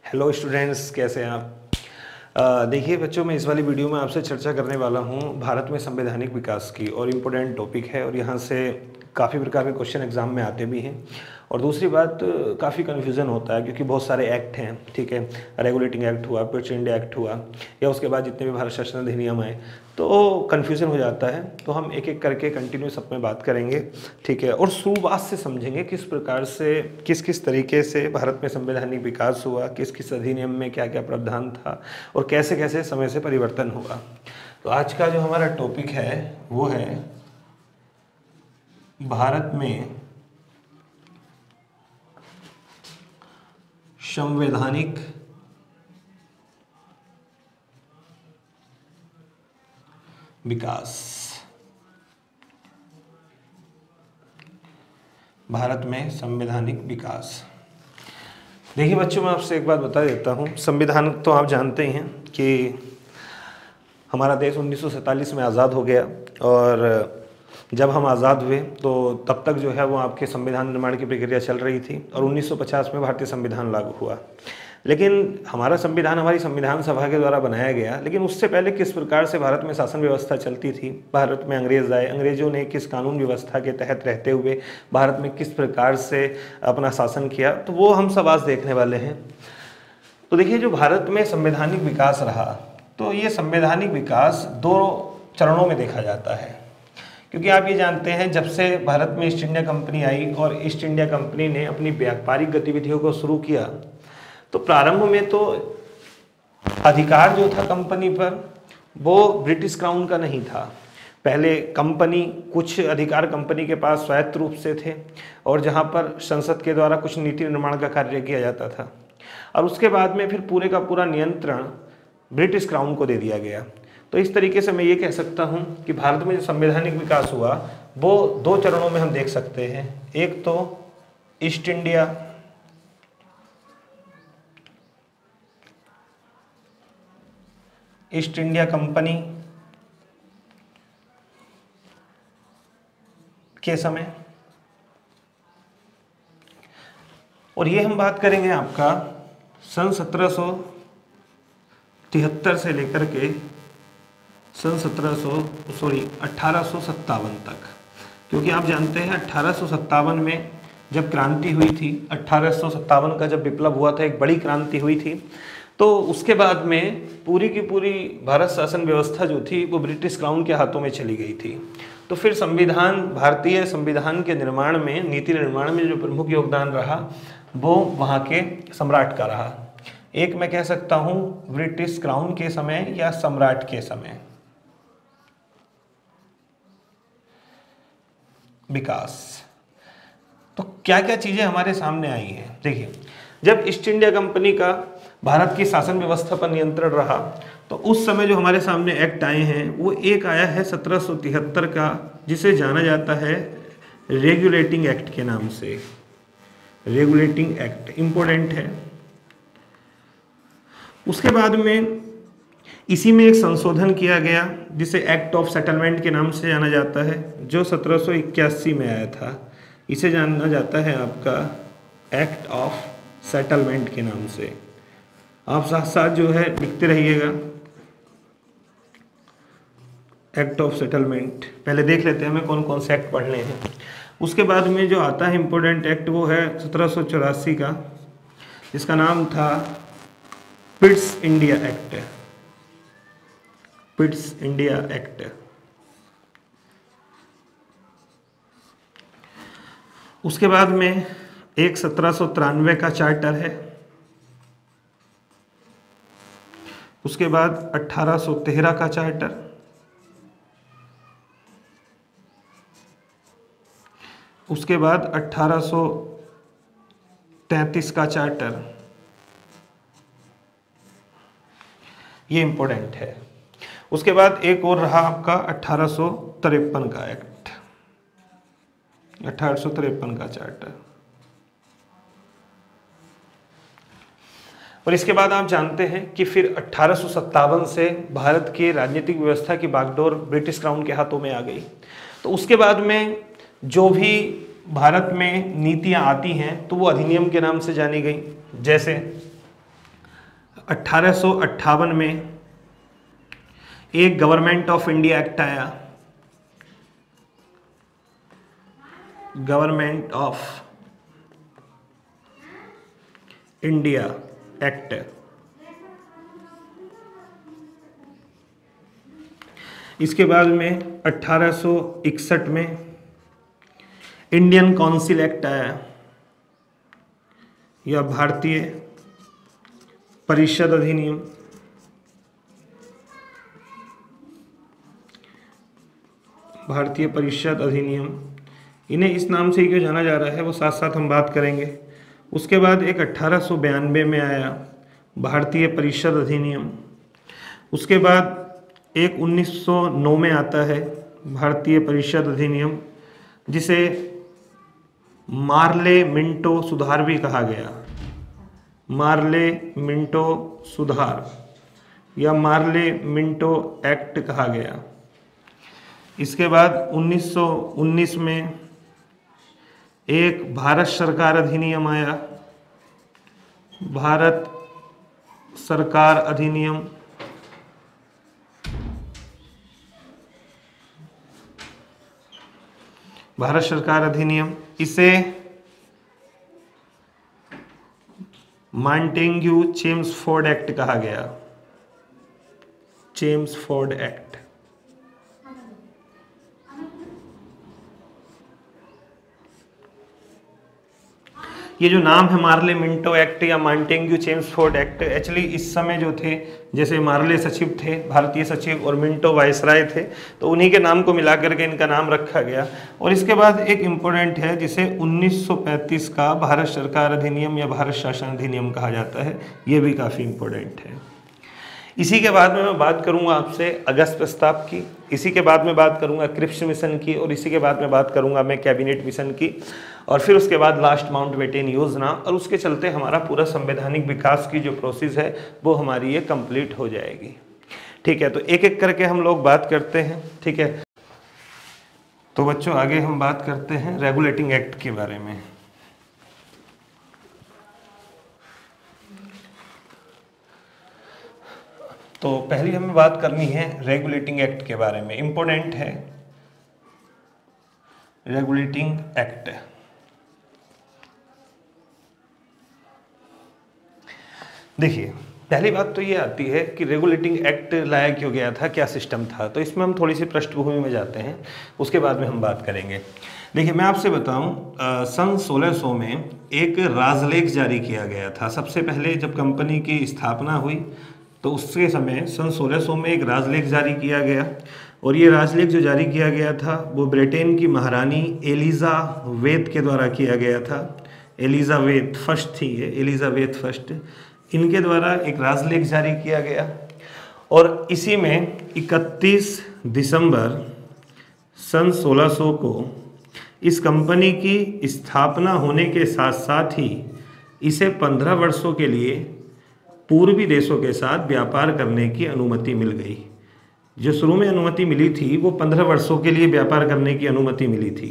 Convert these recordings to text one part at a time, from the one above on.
Hello students, कैसे हैं आप? देखिए बच्चों, मैं इस वाली वीडियो में आपसे चर्चा करने वाला हूँ भारत में संवैधानिक विकास की। और इम्पोर्टेंट टॉपिक है और यहाँ से काफ़ी प्रकार के क्वेश्चन एग्जाम में आते भी हैं। और दूसरी बात, काफ़ी कन्फ्यूज़न होता है क्योंकि बहुत सारे एक्ट हैं, ठीक है। रेगुलेटिंग एक्ट हुआ, पिट्स इंडिया एक्ट हुआ, या उसके बाद जितने भी भारत शासन अधिनियम आए, तो कन्फ्यूज़न हो जाता है। तो हम एक एक करके कंटिन्यू सब में बात करेंगे, ठीक है। और शुरुआत से समझेंगे किस प्रकार से, किस किस तरीके से भारत में संवैधानिक विकास हुआ, किस किस अधिनियम में क्या क्या प्रावधान था और कैसे कैसे समय से परिवर्तन हुआ। तो आज का जो हमारा टॉपिक है वो है भारत में संवैधानिक विकास। भारत में संवैधानिक विकास। देखिए बच्चों, मैं आपसे एक बात बता देता हूँ। संविधान तो आप जानते ही हैं कि हमारा देश 1947 में आज़ाद हो गया। और जब हम आज़ाद हुए तो तब तक जो है वो आपके संविधान निर्माण की प्रक्रिया चल रही थी। और 1950 में भारतीय संविधान लागू हुआ। लेकिन हमारा संविधान हमारी संविधान सभा के द्वारा बनाया गया। लेकिन उससे पहले किस प्रकार से भारत में शासन व्यवस्था चलती थी, भारत में अंग्रेज आए, अंग्रेजों ने किस कानून व्यवस्था के तहत रहते हुए भारत में किस प्रकार से अपना शासन किया, तो वो हम सब आज देखने वाले हैं। तो देखिए, जो भारत में संवैधानिक विकास रहा, तो ये संवैधानिक विकास दो चरणों में देखा जाता है। क्योंकि आप ये जानते हैं, जब से भारत में ईस्ट इंडिया कंपनी आई और ईस्ट इंडिया कंपनी ने अपनी व्यापारिक गतिविधियों को शुरू किया, तो प्रारंभ में तो अधिकार जो था कंपनी पर वो ब्रिटिश क्राउन का नहीं था। पहले कंपनी, कुछ अधिकार कंपनी के पास स्वायत्त रूप से थे और जहाँ पर संसद के द्वारा कुछ नीति निर्माण का कार्य किया जाता था। और उसके बाद में फिर पूरे का पूरा नियंत्रण ब्रिटिश क्राउन को दे दिया गया। तो इस तरीके से मैं ये कह सकता हूँ कि भारत में जो संवैधानिक विकास हुआ वो दो चरणों में हम देख सकते हैं। एक तो ईस्ट इंडिया कंपनी के समय, और ये हम बात करेंगे आपका सन 1773 से लेकर के सन 1857 तक। क्योंकि आप जानते हैं 1857 में जब क्रांति हुई थी, 1857 का जब विप्लव हुआ था, एक बड़ी क्रांति हुई थी। तो उसके बाद में पूरी की पूरी भारत शासन व्यवस्था जो थी वो ब्रिटिश क्राउन के हाथों में चली गई थी। तो फिर संविधान, भारतीय संविधान के निर्माण में, नीति निर्माण में जो प्रमुख योगदान रहा वो वहाँ के सम्राट का रहा। एक मैं कह सकता हूँ ब्रिटिश क्राउन के समय या सम्राट के समय विकास। तो क्या क्या चीजें हमारे सामने आई हैं। देखिए, जब ईस्ट इंडिया कंपनी का भारत की शासन व्यवस्था पर नियंत्रण रहा, तो उस समय जो हमारे सामने एक्ट आए हैं, वो एक आया है 1773 का, जिसे जाना जाता है रेगुलेटिंग एक्ट के नाम से। रेगुलेटिंग एक्ट इम्पोर्टेंट है। उसके बाद में इसी में एक संशोधन किया गया जिसे एक्ट ऑफ सेटलमेंट के नाम से जाना जाता है, जो 1781 में आया था। इसे जाना जाता है आपका एक्ट ऑफ सेटलमेंट के नाम से। आप साथ साथ जो है लिखते रहिएगा एक्ट ऑफ सेटलमेंट। पहले देख लेते हैं हमें कौन कौन से एक्ट पढ़ने हैं। उसके बाद में जो आता है इम्पोर्टेंट एक्ट, वो है 1784 का, जिसका नाम था Pitt's India Act. Pitt's India Act. उसके बाद में एक 1793 का चार्टर है। उसके बाद 1813 का चार्टर। उसके बाद 1833 का चार्टर। ये इंपॉर्टेंट है। उसके बाद एक और रहा आपका 1853 का एक्ट, 1853 का चार्टर। और इसके बाद आप जानते हैं कि फिर 1857 से भारत की राजनीतिक व्यवस्था की बागडोर ब्रिटिश क्राउन के हाथों में आ गई। तो उसके बाद में जो भी भारत में नीतियां आती हैं तो वो अधिनियम के नाम से जानी गई। जैसे 1858 में एक गवर्नमेंट ऑफ इंडिया एक्ट आया, गवर्नमेंट ऑफ इंडिया एक्ट। इसके बाद में 1861 में इंडियन काउंसिल एक्ट आया, या भारतीय परिषद अधिनियम। भारतीय परिषद अधिनियम, इन्हें इस नाम से ही क्यों जाना जा रहा है वो साथ साथ हम बात करेंगे। उसके बाद एक 1892 में आया भारतीय परिषद अधिनियम। उसके बाद एक 1909 में आता है भारतीय परिषद अधिनियम, जिसे मार्ले मिंटो सुधार भी कहा गया। मार्ले मिंटो सुधार या मार्ले मिंटो एक्ट कहा गया। इसके बाद 1919 में एक भारत सरकार अधिनियम आया, भारत सरकार अधिनियम। भारत सरकार अधिनियम, इसे मॉन्टेग्यू चेम्सफोर्ड एक्ट कहा गया, चेम्सफोर्ड एक्ट। ये जो नाम है मार्ले मिंटो एक्ट या मॉन्टेग्यू चेम्सफोर्ड एक्ट, एक्चुअली इस समय जो थे, जैसे मार्ले सचिव थे, भारतीय सचिव, और मिंटो वायसराय थे, तो उन्हीं के नाम को मिला करके इनका नाम रखा गया। और इसके बाद एक इम्पोर्टेंट है जिसे 1935 का भारत सरकार अधिनियम या भारत शासन अधिनियम कहा जाता है, ये भी काफ़ी इम्पोर्टेंट है। इसी के बाद में मैं बात करूंगा आपसे अगस्त प्रस्ताव की, इसी के बाद में बात करूंगा क्रिप्स मिशन की, और इसी के बाद में बात करूंगा मैं कैबिनेट मिशन की, और फिर उसके बाद लास्ट माउंटबेटन योजना, और उसके चलते हमारा पूरा संवैधानिक विकास की जो प्रोसेस है वो हमारी ये कंप्लीट हो जाएगी। ठीक है, तो एक एक करके हम लोग बात करते हैं। ठीक है, तो बच्चों आगे हम बात करते हैं रेगुलेटिंग एक्ट के बारे में। तो पहली हमें बात करनी है रेगुलेटिंग एक्ट के बारे में, इंपॉर्टेंट है रेगुलेटिंग एक्ट। देखिए, पहली बात तो ये आती है कि रेगुलेटिंग एक्ट लाया क्यों गया था, क्या सिस्टम था। तो इसमें हम थोड़ी सी पृष्ठभूमि में जाते हैं, उसके बाद में हम बात करेंगे। देखिए, मैं आपसे बताऊं, सन 1600 में एक राजलेख जारी किया गया था। सबसे पहले जब कंपनी की स्थापना हुई तो उसके समय सन 1600 में एक राजलेख जारी किया गया, और ये राजलेख जो जारी किया गया था वो ब्रिटेन की महारानी एलिजाबेथ के द्वारा किया गया था। एलिजाबेथ फर्स्ट थी ये, एलिजाबेथ फर्स्ट, इनके द्वारा एक राजलेख जारी किया गया। और इसी में 31 दिसंबर सन 1600 को इस कंपनी की स्थापना होने के साथ साथ ही इसे 15 वर्षों के लिए पूर्वी देशों के साथ व्यापार करने की अनुमति मिल गई। जो शुरू में अनुमति मिली थी वो 15 वर्षों के लिए व्यापार करने की अनुमति मिली थी।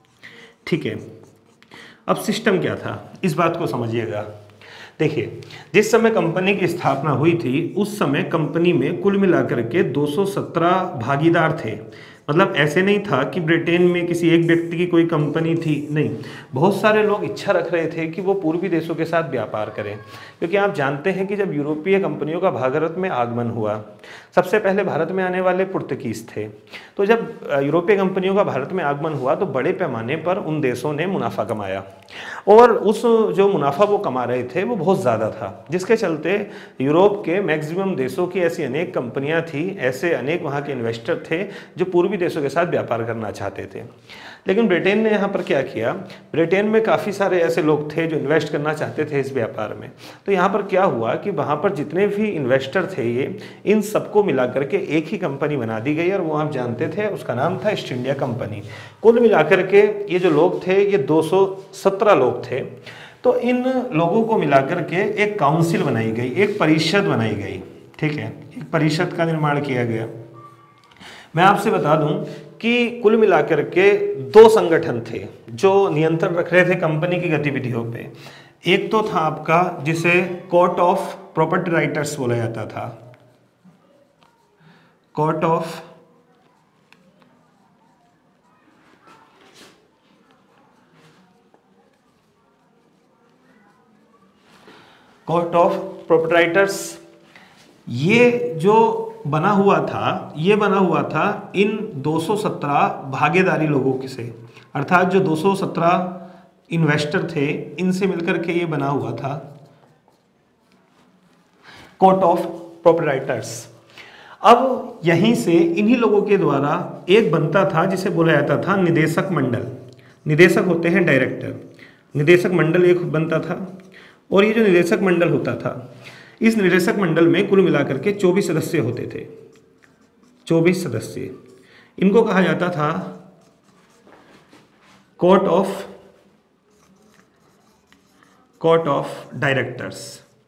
ठीक है, अब सिस्टम क्या था इस बात को समझिएगा। देखिए, जिस समय कंपनी की स्थापना हुई थी उस समय कंपनी में कुल मिलाकर के 217 भागीदार थे। मतलब ऐसे नहीं था कि ब्रिटेन में किसी एक व्यक्ति की कोई कंपनी थी, नहीं, बहुत सारे लोग इच्छा रख रहे थे कि वो पूर्वी देशों के साथ व्यापार करें। क्योंकि आप जानते हैं कि जब यूरोपीय कंपनियों का भारत में आगमन हुआ, सबसे पहले भारत में आने वाले पुर्तगीज थे। तो जब यूरोपीय कंपनियों का भारत में आगमन हुआ तो बड़े पैमाने पर उन देशों ने मुनाफा कमाया, और उस जो मुनाफा वो कमा रहे थे वो बहुत ज़्यादा था, जिसके चलते यूरोप के मैक्सिमम देशों की ऐसी अनेक कंपनियां थी, ऐसे अनेक वहाँ के इन्वेस्टर थे जो पूर्वी देशों के साथ व्यापार करना चाहते थे। लेकिन ब्रिटेन ने यहाँ पर क्या किया, ब्रिटेन में काफ़ी सारे ऐसे लोग थे जो इन्वेस्ट करना चाहते थे इस व्यापार में। तो यहाँ पर क्या हुआ कि वहाँ पर जितने भी इन्वेस्टर थे ये, इन सबको मिला करके एक ही कंपनी बना दी गई, और वो आप जानते थे उसका नाम था ईस्ट इंडिया कंपनी। कुल मिलाकर के ये जो लोग थे ये 217 लोग थे। तो इन लोगों को मिलाकर के एक काउंसिल बनाई गई, एक परिषद बनाई गई। ठीक है, एक परिषद का निर्माण किया गया। मैं आपसे बता दूं कि कुल मिलाकर के 2 संगठन थे जो नियंत्रण रख रहे थे कंपनी की गतिविधियों पे। एक तो था आपका जिसे कोर्ट ऑफ प्रॉपर्टी राइटर्स बोला जाता था, कोर्ट ऑफ प्रोप्राइटर्स। ये जो बना हुआ था, ये बना हुआ था इन 217 भागीदारी लोगों के से, अर्थात जो 217 इन्वेस्टर थे इनसे मिलकर के ये बना हुआ था कोर्ट ऑफ प्रोप्राइटर्स। अब यहीं से इन्हीं लोगों के द्वारा एक बनता था जिसे बोला जाता था निदेशक मंडल। निदेशक होते हैं डायरेक्टर, निदेशक मंडल एक बनता था। और ये जो निदेशक मंडल होता था, इस निदेशक मंडल में कुल मिलाकर के 24 सदस्य होते थे, 24 सदस्य। इनको कहा जाता था Court of Directors,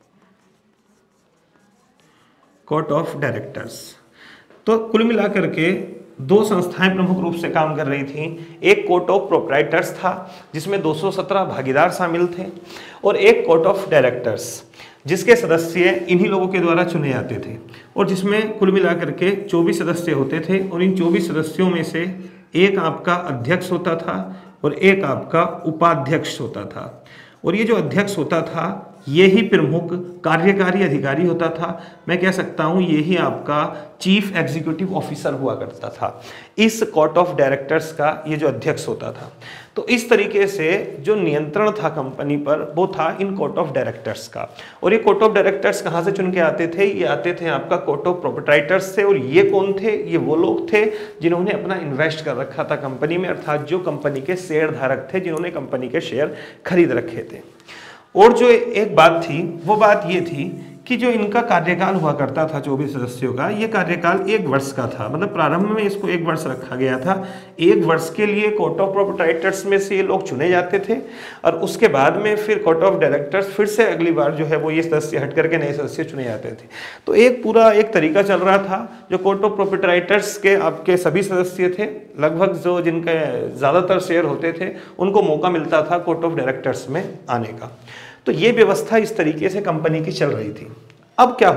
Court of Directors. तो कुल मिलाकर के दो संस्थाएं प्रमुख रूप से काम कर रही थीं। एक कोर्ट ऑफ प्रोप्राइटर्स था जिसमें 217 भागीदार शामिल थे, और एक कोर्ट ऑफ डायरेक्टर्स जिसके सदस्य इन्हीं लोगों के द्वारा चुने जाते थे, और जिसमें कुल मिलाकर के 24 सदस्य होते थे। और इन 24 सदस्यों में से एक आपका अध्यक्ष होता था और एक आपका उपाध्यक्ष होता था। और ये जो अध्यक्ष होता था ये ही प्रमुख कार्यकारी अधिकारी होता था। मैं कह सकता हूँ ये ही आपका चीफ एग्जीक्यूटिव ऑफिसर हुआ करता था इस कोर्ट ऑफ डायरेक्टर्स का, ये जो अध्यक्ष होता था। तो इस तरीके से जो नियंत्रण था कंपनी पर वो था इन कोर्ट ऑफ डायरेक्टर्स का। और ये कोर्ट ऑफ डायरेक्टर्स कहाँ से चुन के आते थे? ये आते थे आपका कोर्ट ऑफ प्रोप्राइटर्स से। और ये कौन थे? ये वो लोग थे जिन्होंने अपना इन्वेस्ट कर रखा था कंपनी में, अर्थात जो कंपनी के शेयर धारक थे, जिन्होंने कंपनी के शेयर खरीद रखे थे। और जो एक बात थी वो बात ये थी कि जो इनका कार्यकाल हुआ करता था 24 सदस्यों का, ये कार्यकाल 1 वर्ष का था। मतलब प्रारंभ में इसको 1 वर्ष रखा गया था। 1 वर्ष के लिए कोर्ट ऑफ प्रोप्राइटर्स में से ये लोग चुने जाते थे, और उसके बाद में फिर कोर्ट ऑफ डायरेक्टर्स फिर से अगली बार जो है वो ये सदस्य हट करके नए सदस्य चुने जाते थे। तो एक पूरा एक तरीका चल रहा था। जो कोर्ट ऑफ प्रोप्राइटर्स के आपके सभी सदस्य थे, लगभग जो जिनके ज़्यादातर शेयर होते थे, उनको मौका मिलता था कोर्ट ऑफ डायरेक्टर्स में आने का। तो ये व्यवस्था इस तरीके से कंपनी की चल रही थी। अब क्या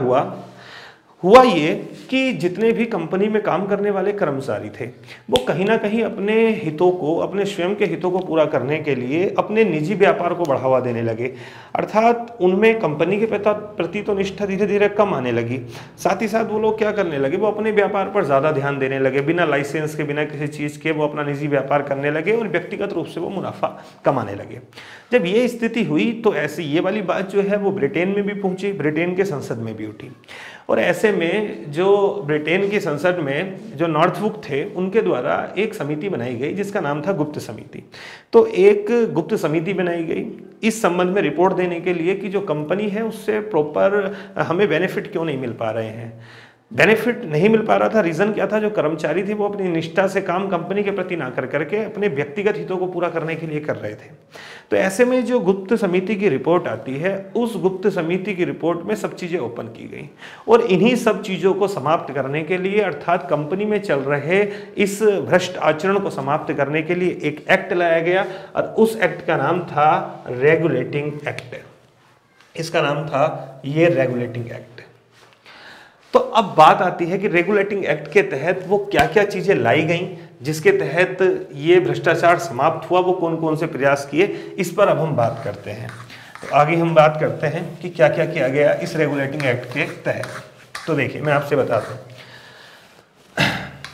हुआ ये कि जितने भी कंपनी में काम करने वाले कर्मचारी थे वो कहीं ना कहीं अपने हितों को, अपने स्वयं के हितों को पूरा करने के लिए अपने निजी व्यापार को बढ़ावा देने लगे। अर्थात उनमें कंपनी के प्रति तो निष्ठा धीरे धीरे कम आने लगी। साथ ही साथ वो लोग क्या करने लगे, वो अपने व्यापार पर ज़्यादा ध्यान देने लगे। बिना लाइसेंस के, बिना किसी चीज़ के वो अपना निजी व्यापार करने लगे और व्यक्तिगत रूप से वो मुनाफा कमाने लगे। जब ये स्थिति हुई तो ऐसी ये वाली बात जो है वो ब्रिटेन में भी पहुंची, ब्रिटेन के संसद में भी उठी। और ऐसे में जो ब्रिटेन की संसद में जो नॉर्थवुक थे उनके द्वारा एक समिति बनाई गई जिसका नाम था गुप्त समिति। तो एक गुप्त समिति बनाई गई इस संबंध में रिपोर्ट देने के लिए कि जो कंपनी है उससे प्रॉपर हमें बेनिफिट क्यों नहीं मिल पा रहे हैं। बेनिफिट नहीं मिल पा रहा था, रीज़न क्या था? जो कर्मचारी थे वो अपनी निष्ठा से काम कंपनी के प्रति ना कर करके अपने व्यक्तिगत हितों को पूरा करने के लिए कर रहे थे। तो ऐसे में जो गुप्त समिति की रिपोर्ट आती है, उस गुप्त समिति की रिपोर्ट में सब चीज़ें ओपन की गई। और इन्हीं सब चीज़ों को समाप्त करने के लिए, अर्थात कंपनी में चल रहे इस भ्रष्ट आचरण को समाप्त करने के लिए एक एक्ट लाया गया, और उस एक्ट का नाम था रेगुलेटिंग एक्ट। इसका नाम था ये रेगुलेटिंग एक्ट। तो अब बात आती है कि रेगुलेटिंग एक्ट के तहत वो क्या क्या चीज़ें लाई गई जिसके तहत ये भ्रष्टाचार समाप्त हुआ, वो कौन कौन से प्रयास किए, इस पर अब हम बात करते हैं। तो आगे हम बात करते हैं कि क्या क्या किया गया इस रेगुलेटिंग एक्ट के तहत। तो देखिए मैं आपसे बताता हूँ।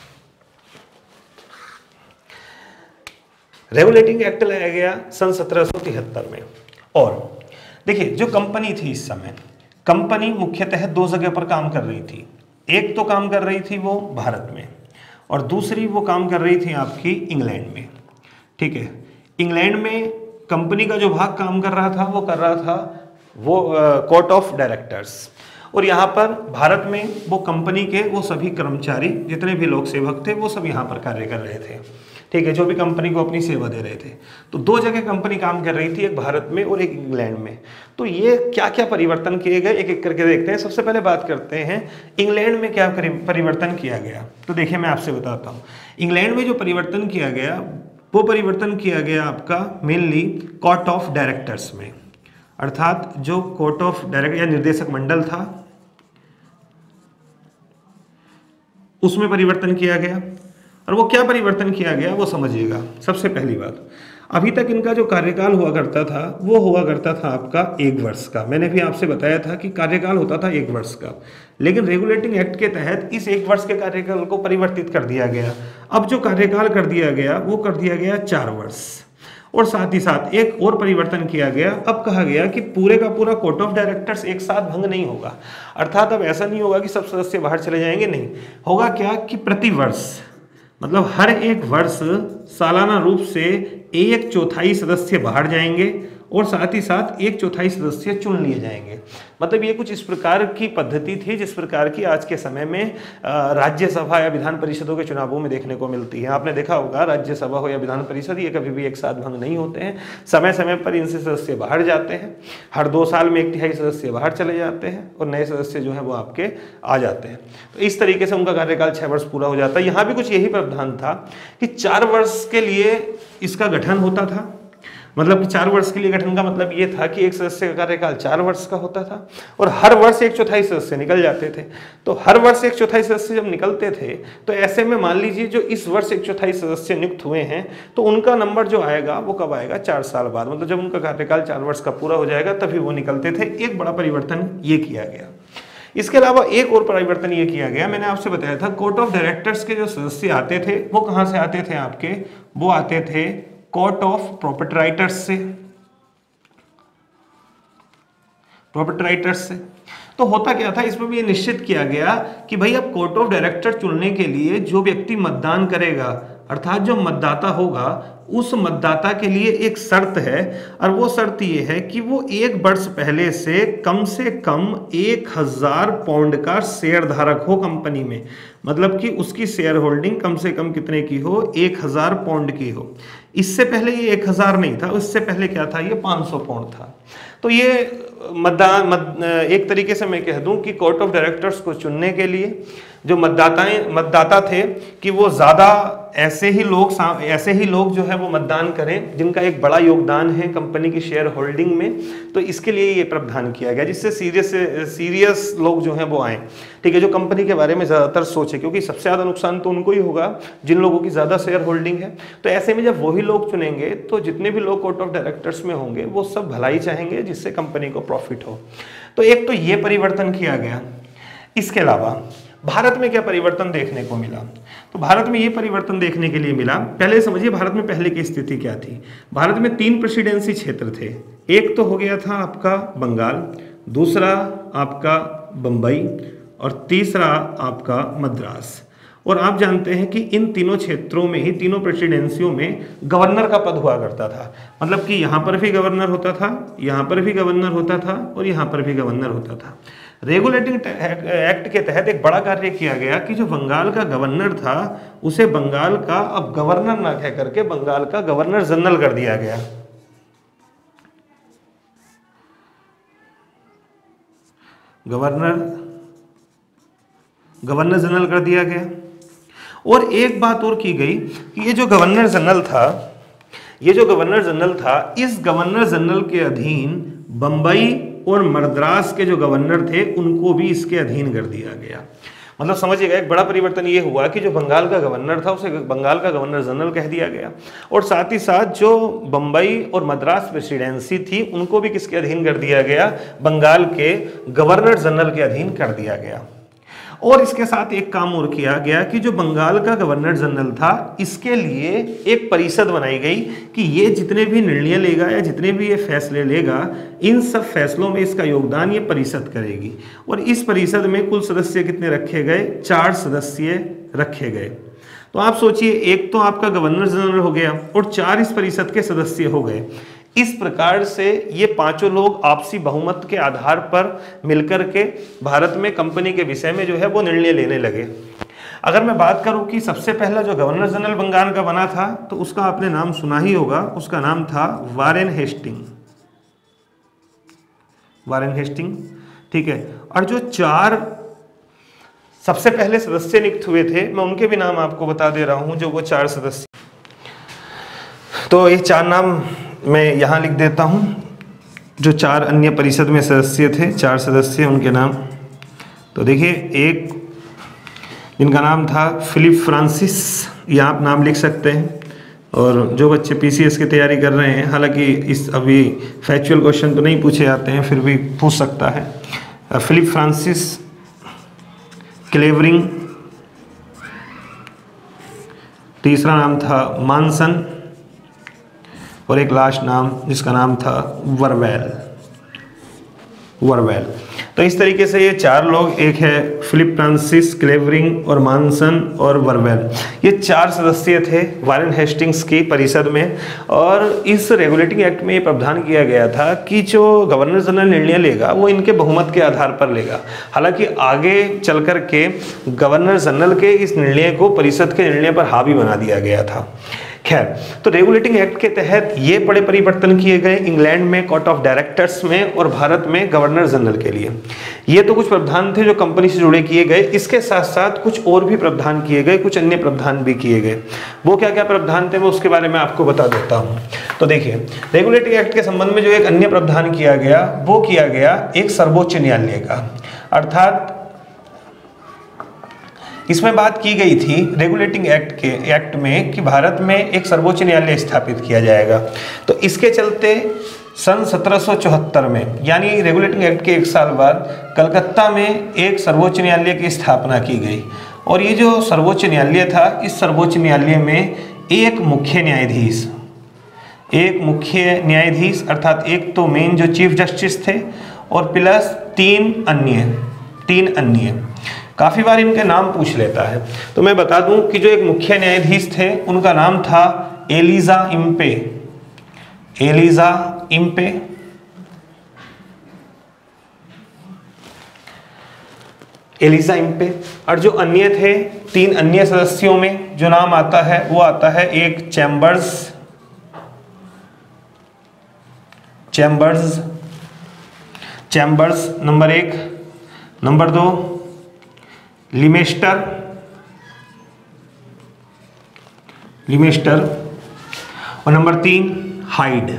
रेगुलेटिंग एक्ट लाया गया सन 1773 में। और देखिए जो कंपनी थी इस समय, कंपनी मुख्यतः 2 जगह पर काम कर रही थी। एक तो काम कर रही थी वो भारत में, और दूसरी वो काम कर रही थी आपकी इंग्लैंड में। ठीक है, इंग्लैंड में कंपनी का जो भाग काम कर रहा था वो कर रहा था वो कोर्ट ऑफ डायरेक्टर्स, और यहाँ पर भारत में वो कंपनी के वो सभी कर्मचारी, जितने भी लोक सेवक थे, वो सब यहाँ पर कार्य कर रहे थे। ठीक है, जो भी कंपनी को अपनी सेवा दे रहे थे। तो 2 जगह कंपनी काम कर रही थी, एक भारत में और एक इंग्लैंड में। तो ये क्या क्या परिवर्तन किए गए एक एक करके देखते हैं। सबसे पहले बात करते हैं इंग्लैंड में क्या परिवर्तन किया गया। तो देखिए मैं आपसे बताता हूँ, इंग्लैंड में जो परिवर्तन किया गया वो परिवर्तन किया गया आपका मेनली कोर्ट ऑफ डायरेक्टर्स में। अर्थात जो कोर्ट ऑफ डायरेक्टर या निर्देशक मंडल था उसमें परिवर्तन किया गया। और वो क्या परिवर्तन किया गया वो समझिएगा। सबसे पहली बात, अभी तक इनका जो कार्यकाल हुआ करता था वो हुआ करता था आपका 1 वर्ष का। मैंने भी आपसे बताया था कि कार्यकाल होता था 1 वर्ष का, लेकिन रेगुलेटिंग एक्ट के तहत इस 1 वर्ष के कार्यकाल को परिवर्तित कर दिया गया। अब जो कार्यकाल कर दिया गया वो कर दिया गया 4 वर्ष। और साथ ही साथ एक और परिवर्तन किया गया। अब कहा गया कि पूरे का पूरा कोर्ट ऑफ डायरेक्टर्स एक साथ भंग नहीं होगा। अर्थात अब ऐसा नहीं होगा कि सब सदस्य बाहर चले जाएंगे, नहीं होगा क्या कि प्रति वर्ष, मतलब हर 1 वर्ष सालाना रूप से 1/4 सदस्य बाहर जाएंगे और साथ ही साथ 1/4 सदस्य चुन लिए जाएंगे। मतलब ये कुछ इस प्रकार की पद्धति थी जिस प्रकार की आज के समय में राज्यसभा या विधान परिषदों के चुनावों में देखने को मिलती है। आपने देखा होगा राज्यसभा हो या विधान परिषद, ये कभी भी एक साथ भंग नहीं होते हैं। समय समय पर इनसे सदस्य बाहर जाते हैं। हर 2 साल में 1/3 सदस्य बाहर चले जाते हैं और नए सदस्य जो है वो आपके आ जाते हैं। तो इस तरीके से उनका कार्यकाल 6 वर्ष पूरा हो जाता है। यहाँ भी कुछ यही प्रावधान था कि 4 वर्ष के लिए इसका गठन होता था। मतलब कि 4 वर्ष के लिए गठन का मतलब ये था कि एक सदस्य का कार्यकाल 4 वर्ष का होता था और हर वर्ष 1/4 सदस्य निकल जाते थे। तो हर वर्ष 1/4 सदस्य जब निकलते थे तो ऐसे में मान लीजिए जो इस वर्ष 1/4 सदस्य नियुक्त हुए हैं तो उनका नंबर जो आएगा वो कब आएगा, 4 साल बाद। मतलब जब उनका कार्यकाल 4 वर्ष का पूरा हो जाएगा तभी वो निकलते थे। एक बड़ा परिवर्तन ये किया गया। इसके अलावा एक और परिवर्तन ये किया गया, मैंने आपसे बताया था कोर्ट ऑफ डायरेक्टर्स के जो सदस्य आते थे वो कहाँ से आते थे आपके, वो आते थे कोर्ट ऑफ प्रोप्राइटर्स से। तो होता क्या था, इसमें भी ये निश्चित किया गया कि भाई अब कोर्ट ऑफ डायरेक्टर चुनने के लिए जो व्यक्ति मतदान करेगा, अर्थात जो मतदाता होगा, उस मतदाता के लिए एक शर्त है और वो शर्त ये है कि वो 1 वर्ष पहले से कम 1000 पाउंड का शेयर धारक हो कंपनी में। मतलब कि उसकी शेयर होल्डिंग कम से कम कितने की हो, 1000 पाउंड की हो। इससे पहले ये 1000 नहीं था, उससे पहले क्या था, ये 500 पाउंड था। तो ये एक तरीके से मैं कह दूं कि कोर्ट ऑफ डायरेक्टर्स को चुनने के लिए जो मतदाता थे कि वो ज़्यादा ऐसे ही लोग जो है वो मतदान करें जिनका एक बड़ा योगदान है कंपनी की शेयर होल्डिंग में। तो इसके लिए ये प्रावधान किया गया जिससे सीरियस लोग जो हैं वो आए, ठीक है, जो कंपनी के बारे में ज़्यादातर सोचे, क्योंकि सबसे ज़्यादा नुकसान तो उनको ही होगा जिन लोगों की ज़्यादा शेयर होल्डिंग है। तो ऐसे में जब वही लोग चुनेंगे तो जितने भी लोग कोर्ट ऑफ डायरेक्टर्स में होंगे वो सब भलाई चाहेंगे जिससे कंपनी को प्रॉफिट हो। तो एक तो ये परिवर्तन किया गया। इसके अलावा भारत में क्या परिवर्तन देखने को मिला, तो भारत में ये परिवर्तन देखने के लिए मिला, पहले समझिए भारत में पहले की स्थिति क्या थी। भारत में 3 प्रेसिडेंसी क्षेत्र थे। एक तो हो गया था आपका बंगाल, दूसरा आपका बम्बई और तीसरा आपका मद्रास। और आप जानते हैं कि इन तीनों क्षेत्रों में ही, तीनों प्रेसिडेंसियों में गवर्नर का पद हुआ करता था। मतलब कि यहाँ पर भी गवर्नर होता था, यहाँ पर भी गवर्नर होता था और यहाँ पर भी गवर्नर होता था। रेगुलेटिंग एक्ट के तहत एक बड़ा कार्य किया गया कि जो बंगाल का गवर्नर था उसे बंगाल का अब गवर्नर ना कह करके बंगाल का गवर्नर जनरल कर दिया गया। गवर्नर जनरल कर दिया गया। और एक बात और की गई कि ये जो गवर्नर जनरल था, इस गवर्नर जनरल के अधीन बंबई और मद्रास के जो गवर्नर थे उनको भी इसके अधीन कर दिया गया। मतलब समझिएगा एक बड़ा परिवर्तन ये हुआ कि जो बंगाल का गवर्नर था उसे बंगाल का गवर्नर जनरल कह दिया गया और साथ ही साथ जो बंबई और मद्रास प्रेसिडेंसी थी उनको भी किसके अधीन कर दिया गया, बंगाल के गवर्नर जनरल के अधीन कर दिया गया। और इसके साथ एक काम और किया गया कि जो बंगाल का गवर्नर जनरल था इसके लिए एक परिषद बनाई गई कि ये जितने भी निर्णय लेगा या जितने भी ये फैसले लेगा, इन सब फैसलों में इसका योगदान ये परिषद करेगी। और इस परिषद में कुल सदस्य कितने रखे गए, 4 सदस्य रखे गए। तो आप सोचिए, एक तो आपका गवर्नर जनरल हो गया और 4 इस परिषद के सदस्य हो गए। इस प्रकार से ये 5 लोग आपसी बहुमत के आधार पर मिलकर के भारत में कंपनी के विषय में जो है वो निर्णय लेने लगे। अगर मैं बात करूं कि सबसे पहला जो गवर्नर जनरल बंगाल का बना था तो उसका आपने नाम सुना ही होगा, उसका नाम था वारेन हेस्टिंग, ठीक है। और जो 4 सबसे पहले सदस्य नियुक्त हुए थे मैं उनके भी नाम आपको बता दे रहा हूं, जो वो 4 सदस्य, तो ये 4 नाम मैं यहाँ लिख देता हूँ। जो 4 अन्य परिषद में सदस्य थे, 4 सदस्य, उनके नाम। तो देखिए, एक जिनका नाम था फिलिप फ्रांसिस, ये आप नाम लिख सकते हैं। और जो बच्चे पीसीएस की तैयारी कर रहे हैं, हालांकि इस अभी फैक्चुअल क्वेश्चन तो नहीं पूछे जाते हैं, फिर भी पूछ सकता है। फिलिप फ्रांसिस क्लेवरिंग, तीसरा नाम था मानसन, और एक लास्ट नाम जिसका नाम था वर्वेल। तो इस तरीके से ये 4 लोग, एक है फिलिप फ्रांसिस, क्लेवरिंग और मानसन और वर्वेल, ये 4 सदस्य थे वारेन हेस्टिंग्स की परिषद में। और इस रेगुलेटिंग एक्ट में ये प्रावधान किया गया था कि जो गवर्नर जनरल निर्णय लेगा वो इनके बहुमत के आधार पर लेगा। हालांकि आगे चल कर के गवर्नर जनरल के इस निर्णय को परिषद के निर्णय पर हावी बना दिया गया था। खैर, तो रेगुलेटिंग एक्ट के तहत ये बड़े परिवर्तन किए गए इंग्लैंड में कोर्ट ऑफ डायरेक्टर्स में और भारत में गवर्नर जनरल के लिए। ये तो कुछ प्रावधान थे जो कंपनी से जुड़े किए गए। इसके साथ साथ कुछ और भी प्रावधान किए गए, कुछ अन्य प्रावधान भी किए गए। वो क्या क्या प्रावधान थे वो उसके बारे में आपको बता देता हूँ। तो देखिए, रेगुलेटिंग एक्ट के संबंध में जो एक अन्य प्रावधान किया गया वो किया गया एक सर्वोच्च न्यायालय का। अर्थात इसमें बात की गई थी रेगुलेटिंग एक्ट में कि भारत में एक सर्वोच्च न्यायालय स्थापित किया जाएगा। तो इसके चलते सन 1774 में, यानी रेगुलेटिंग एक्ट के 1 साल बाद, कलकत्ता में एक सर्वोच्च न्यायालय की स्थापना की गई। और ये जो सर्वोच्च न्यायालय था, इस सर्वोच्च न्यायालय में एक मुख्य न्यायाधीश अर्थात एक तो मेन जो चीफ जस्टिस थे और प्लस 3 अन्य। काफ़ी बार इनके नाम पूछ लेता है, तो मैं बता दूं कि जो एक मुख्य न्यायाधीश थे उनका नाम था एलिजा इम्पे। और जो अन्य थे, 3 अन्य सदस्यों में जो नाम आता है वो आता है एक चैम्बर्स नंबर 1, नंबर 2 लिमेस्टर और नंबर 3 हाइड।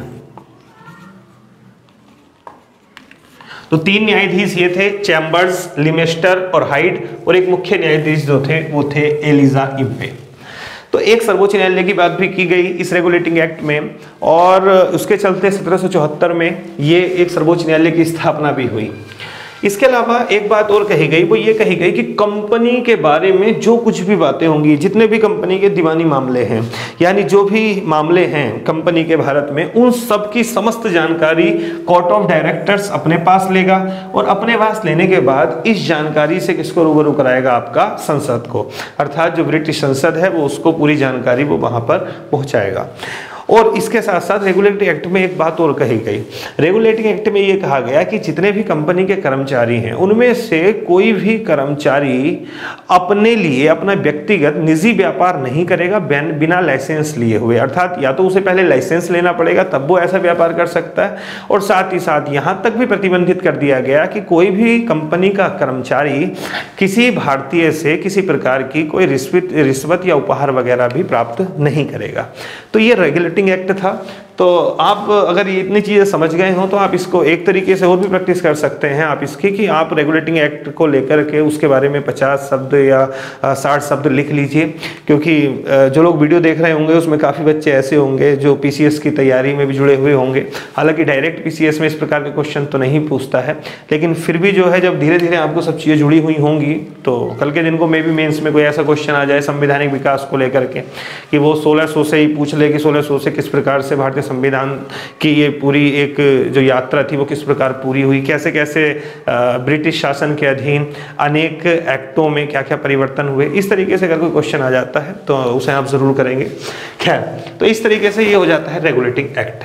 तो 3 न्यायाधीश ये थे, चैम्बर्स, लिमेस्टर और हाइड, और एक मुख्य न्यायाधीश जो थे वो थे एलिजा इम्पे। तो एक सर्वोच्च न्यायालय की बात भी की गई इस रेगुलेटिंग एक्ट में, और उसके चलते 1774 में ये एक सर्वोच्च न्यायालय की स्थापना भी हुई। इसके अलावा एक बात और कही गई, वो ये कही गई कि कंपनी के बारे में जो कुछ भी बातें होंगी, जितने भी कंपनी के दीवानी मामले हैं, यानी जो भी मामले हैं कंपनी के भारत में, उन सब की समस्त जानकारी कोर्ट ऑफ डायरेक्टर्स अपने पास लेगा। और अपने पास लेने के बाद इस जानकारी से किसको रूबरू कराएगा? आपका संसद को। अर्थात जो ब्रिटिश संसद है वो उसको पूरी जानकारी वो वहां पर पहुंचाएगा। और इसके साथ साथ रेगुलेटिंग एक्ट में एक बात और कही गई। रेगुलेटिंग एक्ट में ये कहा गया कि जितने भी कंपनी के कर्मचारी हैं उनमें से कोई भी कर्मचारी अपने लिए अपना व्यक्तिगत निजी व्यापार नहीं करेगा बिना लाइसेंस लिए हुए। अर्थात या तो उसे पहले लाइसेंस लेना पड़ेगा तब वो ऐसा व्यापार कर सकता है। और साथ ही साथ यहाँ तक भी प्रतिबंधित कर दिया गया कि कोई भी कंपनी का कर्मचारी किसी भारतीय से किसी प्रकार की कोई रिश्वत या उपहार वगैरह भी प्राप्त नहीं करेगा। तो ये रेगुलेटिंग एक्ट था। तो आप अगर ये इतनी चीज़ें समझ गए हो तो आप इसको एक तरीके से और भी प्रैक्टिस कर सकते हैं आप इसकी, कि आप रेगुलेटिंग एक्ट को लेकर के उसके बारे में 50 शब्द या 60 शब्द लिख लीजिए। क्योंकि जो लोग वीडियो देख रहे होंगे उसमें काफ़ी बच्चे ऐसे होंगे जो पीसीएस की तैयारी में भी जुड़े हुए होंगे। हालांकि डायरेक्ट पीसीएस में इस प्रकार के क्वेश्चन तो नहीं पूछता है, लेकिन फिर भी जो है जब धीरे धीरे आपको सब चीज़ें जुड़ी हुई होंगी तो कल के दिन को मे बी मेंस में कोई ऐसा क्वेश्चन आ जाए संवैधानिक विकास को लेकर के कि वो 1600 से ही पूछ ले कि 1600 से किस प्रकार से भारतीय संविधान की ये पूरी एक जो यात्रा थी वो किस प्रकार पूरी हुई, कैसे कैसे ब्रिटिश शासन के अधीन अनेक एक्टों में क्या क्या परिवर्तन हुए। इस तरीके से अगर कोई क्वेश्चन आ जाता है तो उसे आप जरूर करेंगे। खैर, तो इस तरीके से ये हो जाता है रेगुलेटिंग एक्ट।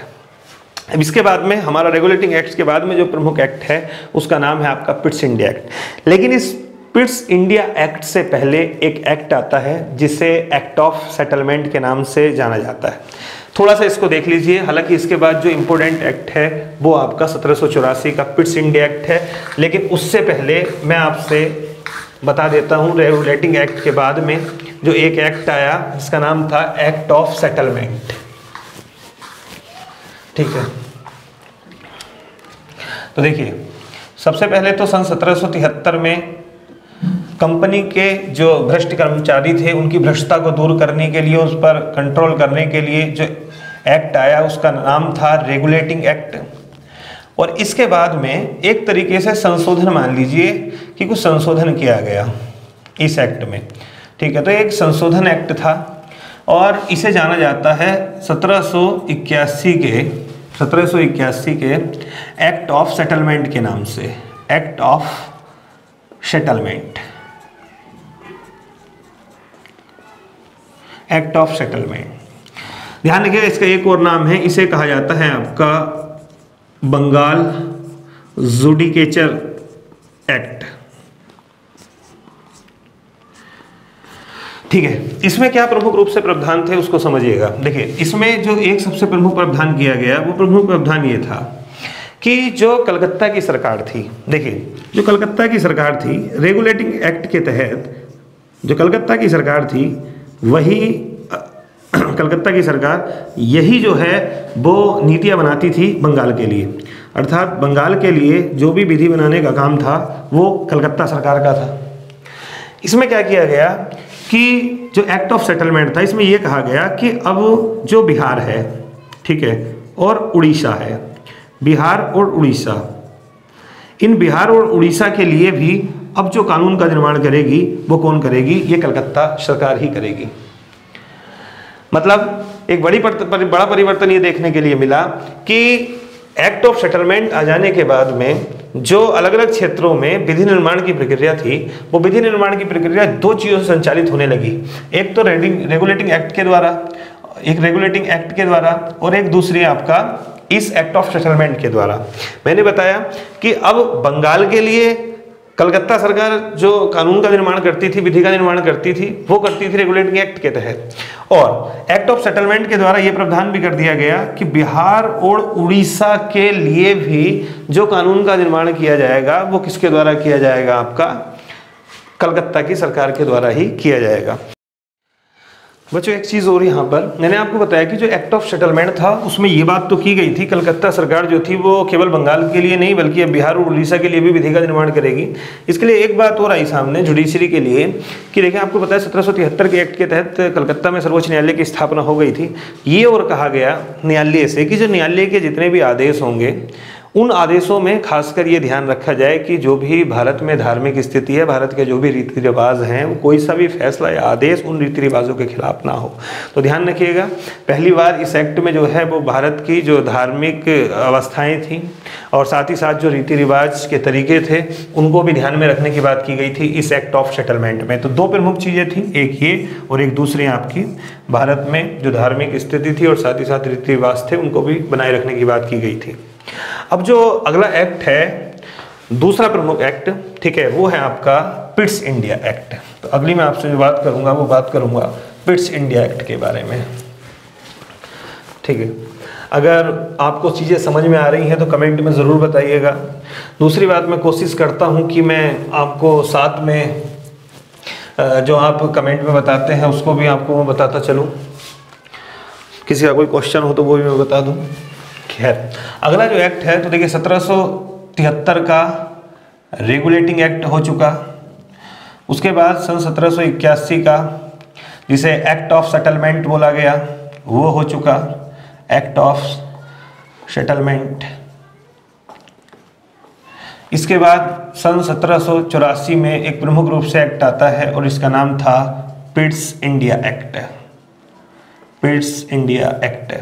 अब इसके बाद में हमारा रेगुलेटिंग एक्ट के बाद में जो प्रमुख एक्ट है उसका नाम है आपका पिट्स इंडिया एक्ट। लेकिन इस पिट्स इंडिया एक्ट से पहले एक एक्ट आता है जिसे एक्ट ऑफ सेटलमेंट के नाम से जाना जाता है। थोड़ा सा इसको देख लीजिए। हालांकि इसके बाद जो इम्पोर्टेंट एक्ट है वो आपका 1784 का पिट्स इंडिया एक्ट है, लेकिन उससे पहले मैं आपसे बता देता हूँ रेगुलेटिंग एक्ट के बाद में जो एक एक्ट आया जिसका नाम था एक्ट ऑफ सेटलमेंट। ठीक है, तो देखिए, सबसे पहले तो सन 1773 में कंपनी के जो भ्रष्ट कर्मचारी थे उनकी भ्रष्टता को दूर करने के लिए, उस पर कंट्रोल करने के लिए जो एक्ट आया उसका नाम था रेगुलेटिंग एक्ट। और इसके बाद में एक तरीके से संशोधन मान लीजिए कि कुछ संशोधन किया गया इस एक्ट में, ठीक है। तो एक संशोधन एक्ट था और इसे जाना जाता है 1781 के एक्ट ऑफ सेटलमेंट के नाम से, Act of Settlement, Act of Settlement. ध्यान रखिएगा, इसका एक और नाम है, इसे कहा जाता है आपका बंगाल जुडिकेचर एक्ट, ठीक है। इसमें क्या प्रमुख रूप से प्रावधान थे उसको समझिएगा। देखिए, इसमें जो एक सबसे प्रमुख प्रावधान किया गया, वो प्रमुख प्रावधान ये था कि जो कलकत्ता की सरकार थी, देखिए जो कलकत्ता की सरकार थी, रेगुलेटिंग एक्ट के तहत जो कलकत्ता की सरकार थी वही कलकत्ता की सरकार यही जो है वो नीतियाँ बनाती थी बंगाल के लिए, अर्थात बंगाल के लिए जो भी विधि बनाने का काम था वो कलकत्ता सरकार का था। इसमें क्या किया गया कि जो एक्ट ऑफ सेटलमेंट था, इसमें यह कहा गया कि अब जो बिहार है, ठीक है, और उड़ीसा है, बिहार और उड़ीसा, इन बिहार और उड़ीसा के लिए भी अब जो कानून का निर्माण करेगी वो कौन करेगी? ये कलकत्ता सरकार ही करेगी। मतलब एक बड़ा परिवर्तन ये देखने के लिए मिला कि एक्ट ऑफ सेटलमेंट आ जाने के बाद में जो अलग अलग क्षेत्रों में विधि निर्माण की प्रक्रिया थी, वो विधि निर्माण की प्रक्रिया दो चीज़ों से संचालित होने लगी। एक तो रेगुलेटिंग एक्ट के द्वारा, और एक दूसरी आपका इस एक्ट ऑफ सेटलमेंट के द्वारा। मैंने बताया कि अब बंगाल के लिए कलकत्ता सरकार जो कानून का निर्माण करती थी, विधि का निर्माण करती थी, वो करती थी रेगुलेटिंग एक्ट के तहत। और एक्ट ऑफ सेटलमेंट के द्वारा ये प्रावधान भी कर दिया गया कि बिहार और उड़ीसा के लिए भी जो कानून का निर्माण किया जाएगा वो किसके द्वारा किया जाएगा? आपका कलकत्ता की सरकार के द्वारा ही किया जाएगा। बच्चों एक चीज़ और यहाँ पर मैंने आपको बताया कि जो एक्ट ऑफ सेटलमेंट था उसमें ये बात तो की गई थी, कलकत्ता सरकार जो थी वो केवल बंगाल के लिए नहीं बल्कि अब बिहार और उड़ीसा के लिए भी विधि का निर्माण करेगी। इसके लिए एक बात और आई सामने जुडिशरी के लिए कि देखिए, आपको पता है 1773 के एक्ट के तहत कलकत्ता में सर्वोच्च न्यायालय की स्थापना हो गई थी। ये और कहा गया न्यायालय से कि जो न्यायालय के जितने भी आदेश होंगे उन आदेशों में खासकर ये ध्यान रखा जाए कि जो भी भारत में धार्मिक स्थिति है, भारत के जो भी रीति रिवाज हैं, वो कोई सा भी फैसला या आदेश उन रीति रिवाजों के खिलाफ ना हो। तो ध्यान रखिएगा, पहली बार इस एक्ट में जो है वो भारत की जो धार्मिक अवस्थाएं थी और साथ ही साथ जो रीति रिवाज के तरीके थे उनको भी ध्यान में रखने की बात की गई थी इस एक्ट ऑफ सेटलमेंट में। तो दो प्रमुख चीज़ें थी, एक ये और एक दूसरी आपकी भारत में जो धार्मिक स्थिति थी और साथ ही साथ रीति रिवाज थे उनको भी बनाए रखने की बात की गई थी। अब जो अगला एक्ट है, दूसरा प्रमुख एक्ट, ठीक है, वो है आपका पिट्स इंडिया एक्ट। तो अगली मैं आपसे जो बात करूंगा वो बात करूंगा पिट्स इंडिया एक्ट के बारे में, ठीक है। अगर आपको चीज़ें समझ में आ रही हैं तो कमेंट में ज़रूर बताइएगा। दूसरी बात, मैं कोशिश करता हूं कि मैं आपको साथ में जो आप कमेंट में बताते हैं उसको भी आपको मैं बताता चलूं। किसी का कोई क्वेश्चन हो तो वो भी मैं बता दूं। खैर, अगला जो एक्ट है तो देखिए 1773 का रेगुलेटिंग एक्ट हो चुका। उसके बाद सन 1781 का जिसे एक्ट ऑफ सेटलमेंट बोला गया वो हो चुका, एक्ट ऑफ सेटलमेंट। इसके बाद सन 1784 में एक प्रमुख रूप से एक्ट आता है और इसका नाम था Pitt's India Act, Pitt's India Act.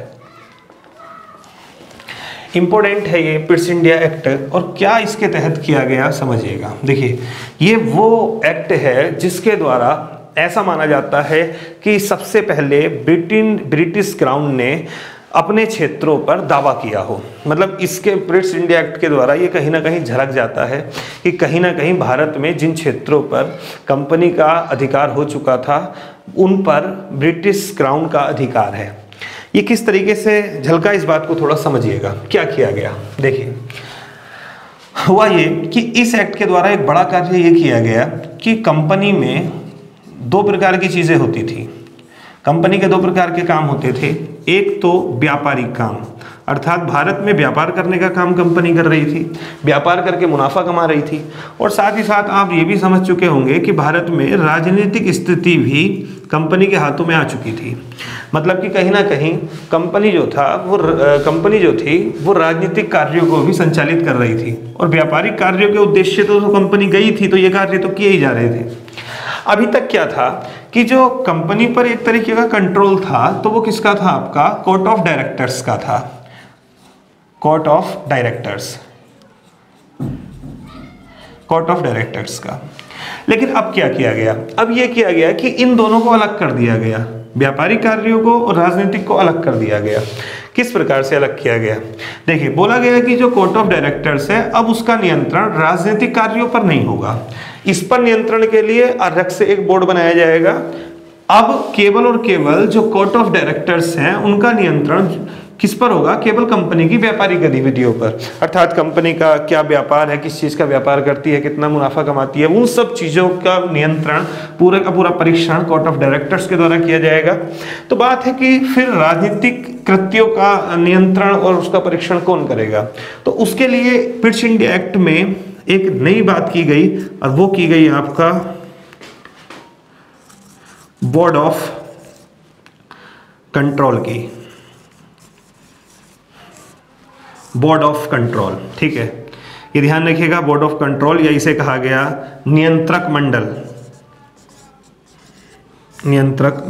Important है ये पिट्स इंडिया एक्ट, और क्या इसके तहत किया गया समझिएगा। देखिए, ये वो एक्ट है जिसके द्वारा ऐसा माना जाता है कि सबसे पहले ब्रिटिश क्राउन ने अपने क्षेत्रों पर दावा किया हो। मतलब इसके पिट्स इंडिया एक्ट के द्वारा ये कहीं ना कहीं झलक जाता है कि कहीं ना कहीं भारत में जिन क्षेत्रों पर कंपनी का अधिकार हो चुका था उन पर ब्रिटिश क्राउन का अधिकार है। ये किस तरीके से झलका, इस बात को थोड़ा समझिएगा। क्या किया गया, देखिए, हुआ ये कि इस एक्ट के द्वारा एक बड़ा कार्य ये किया गया कि कंपनी में दो प्रकार की चीज़ें होती थी। कंपनी के दो प्रकार के काम होते थे, एक तो व्यापारिक काम अर्थात भारत में व्यापार करने का काम कंपनी कर रही थी, व्यापार करके मुनाफा कमा रही थी। और साथ ही साथ आप ये भी समझ चुके होंगे कि भारत में राजनीतिक स्थिति भी कंपनी के हाथों में आ चुकी थी। मतलब कि कहीं ना कहीं कंपनी जो थी वो राजनीतिक कार्यों को भी संचालित कर रही थी, और व्यापारिक कार्यों के उद्देश्य तो कंपनी गई थी तो ये कार्य तो किए ही जा रहे थे। अभी तक क्या था कि जो कंपनी पर एक तरीके का कंट्रोल था, तो वो किसका था? आपका कोर्ट ऑफ डायरेक्टर्स का था, कोर्ट ऑफ डायरेक्टर्स का। लेकिन अब क्या किया गया? अब ये किया गया कि इन दोनों को अलग कर दिया गया, व्यापारिक कार्यों को और राजनीतिक को अलग कर दिया गया। किस प्रकार से अलग किया गया? देखिए, बोला गया कि जो कोर्ट ऑफ डायरेक्टर्स है, अब उसका नियंत्रण राजनीतिक कार्यों पर नहीं होगा। इस पर नियंत्रण के लिए अलग से एक बोर्ड बनाया जाएगा। अब केवल और केवल जो कोर्ट ऑफ डायरेक्टर्स हैं उनका नियंत्रण किस पर होगा? केवल कंपनी की व्यापारिक गतिविधियों पर। अर्थात कंपनी का क्या व्यापार है, किस चीज का व्यापार करती है, कितना मुनाफा कमाती है, उन सब चीजों का नियंत्रण, पूरा का पूरा परीक्षण कोर्ट ऑफ डायरेक्टर्स के द्वारा किया जाएगा। तो बात है कि फिर राजनीतिक कृत्यों का नियंत्रण और उसका परीक्षण कौन करेगा? तो उसके लिए पिट्स इंडिया एक्ट में एक नई बात की गई, और वो की गई आपका बोर्ड ऑफ कंट्रोल की, बोर्ड ऑफ कंट्रोल। ठीक है, ये ध्यान रखिएगा, बोर्ड ऑफ कंट्रोल, या इसे कहा गया नियंत्रक मंडल। नियंत्रक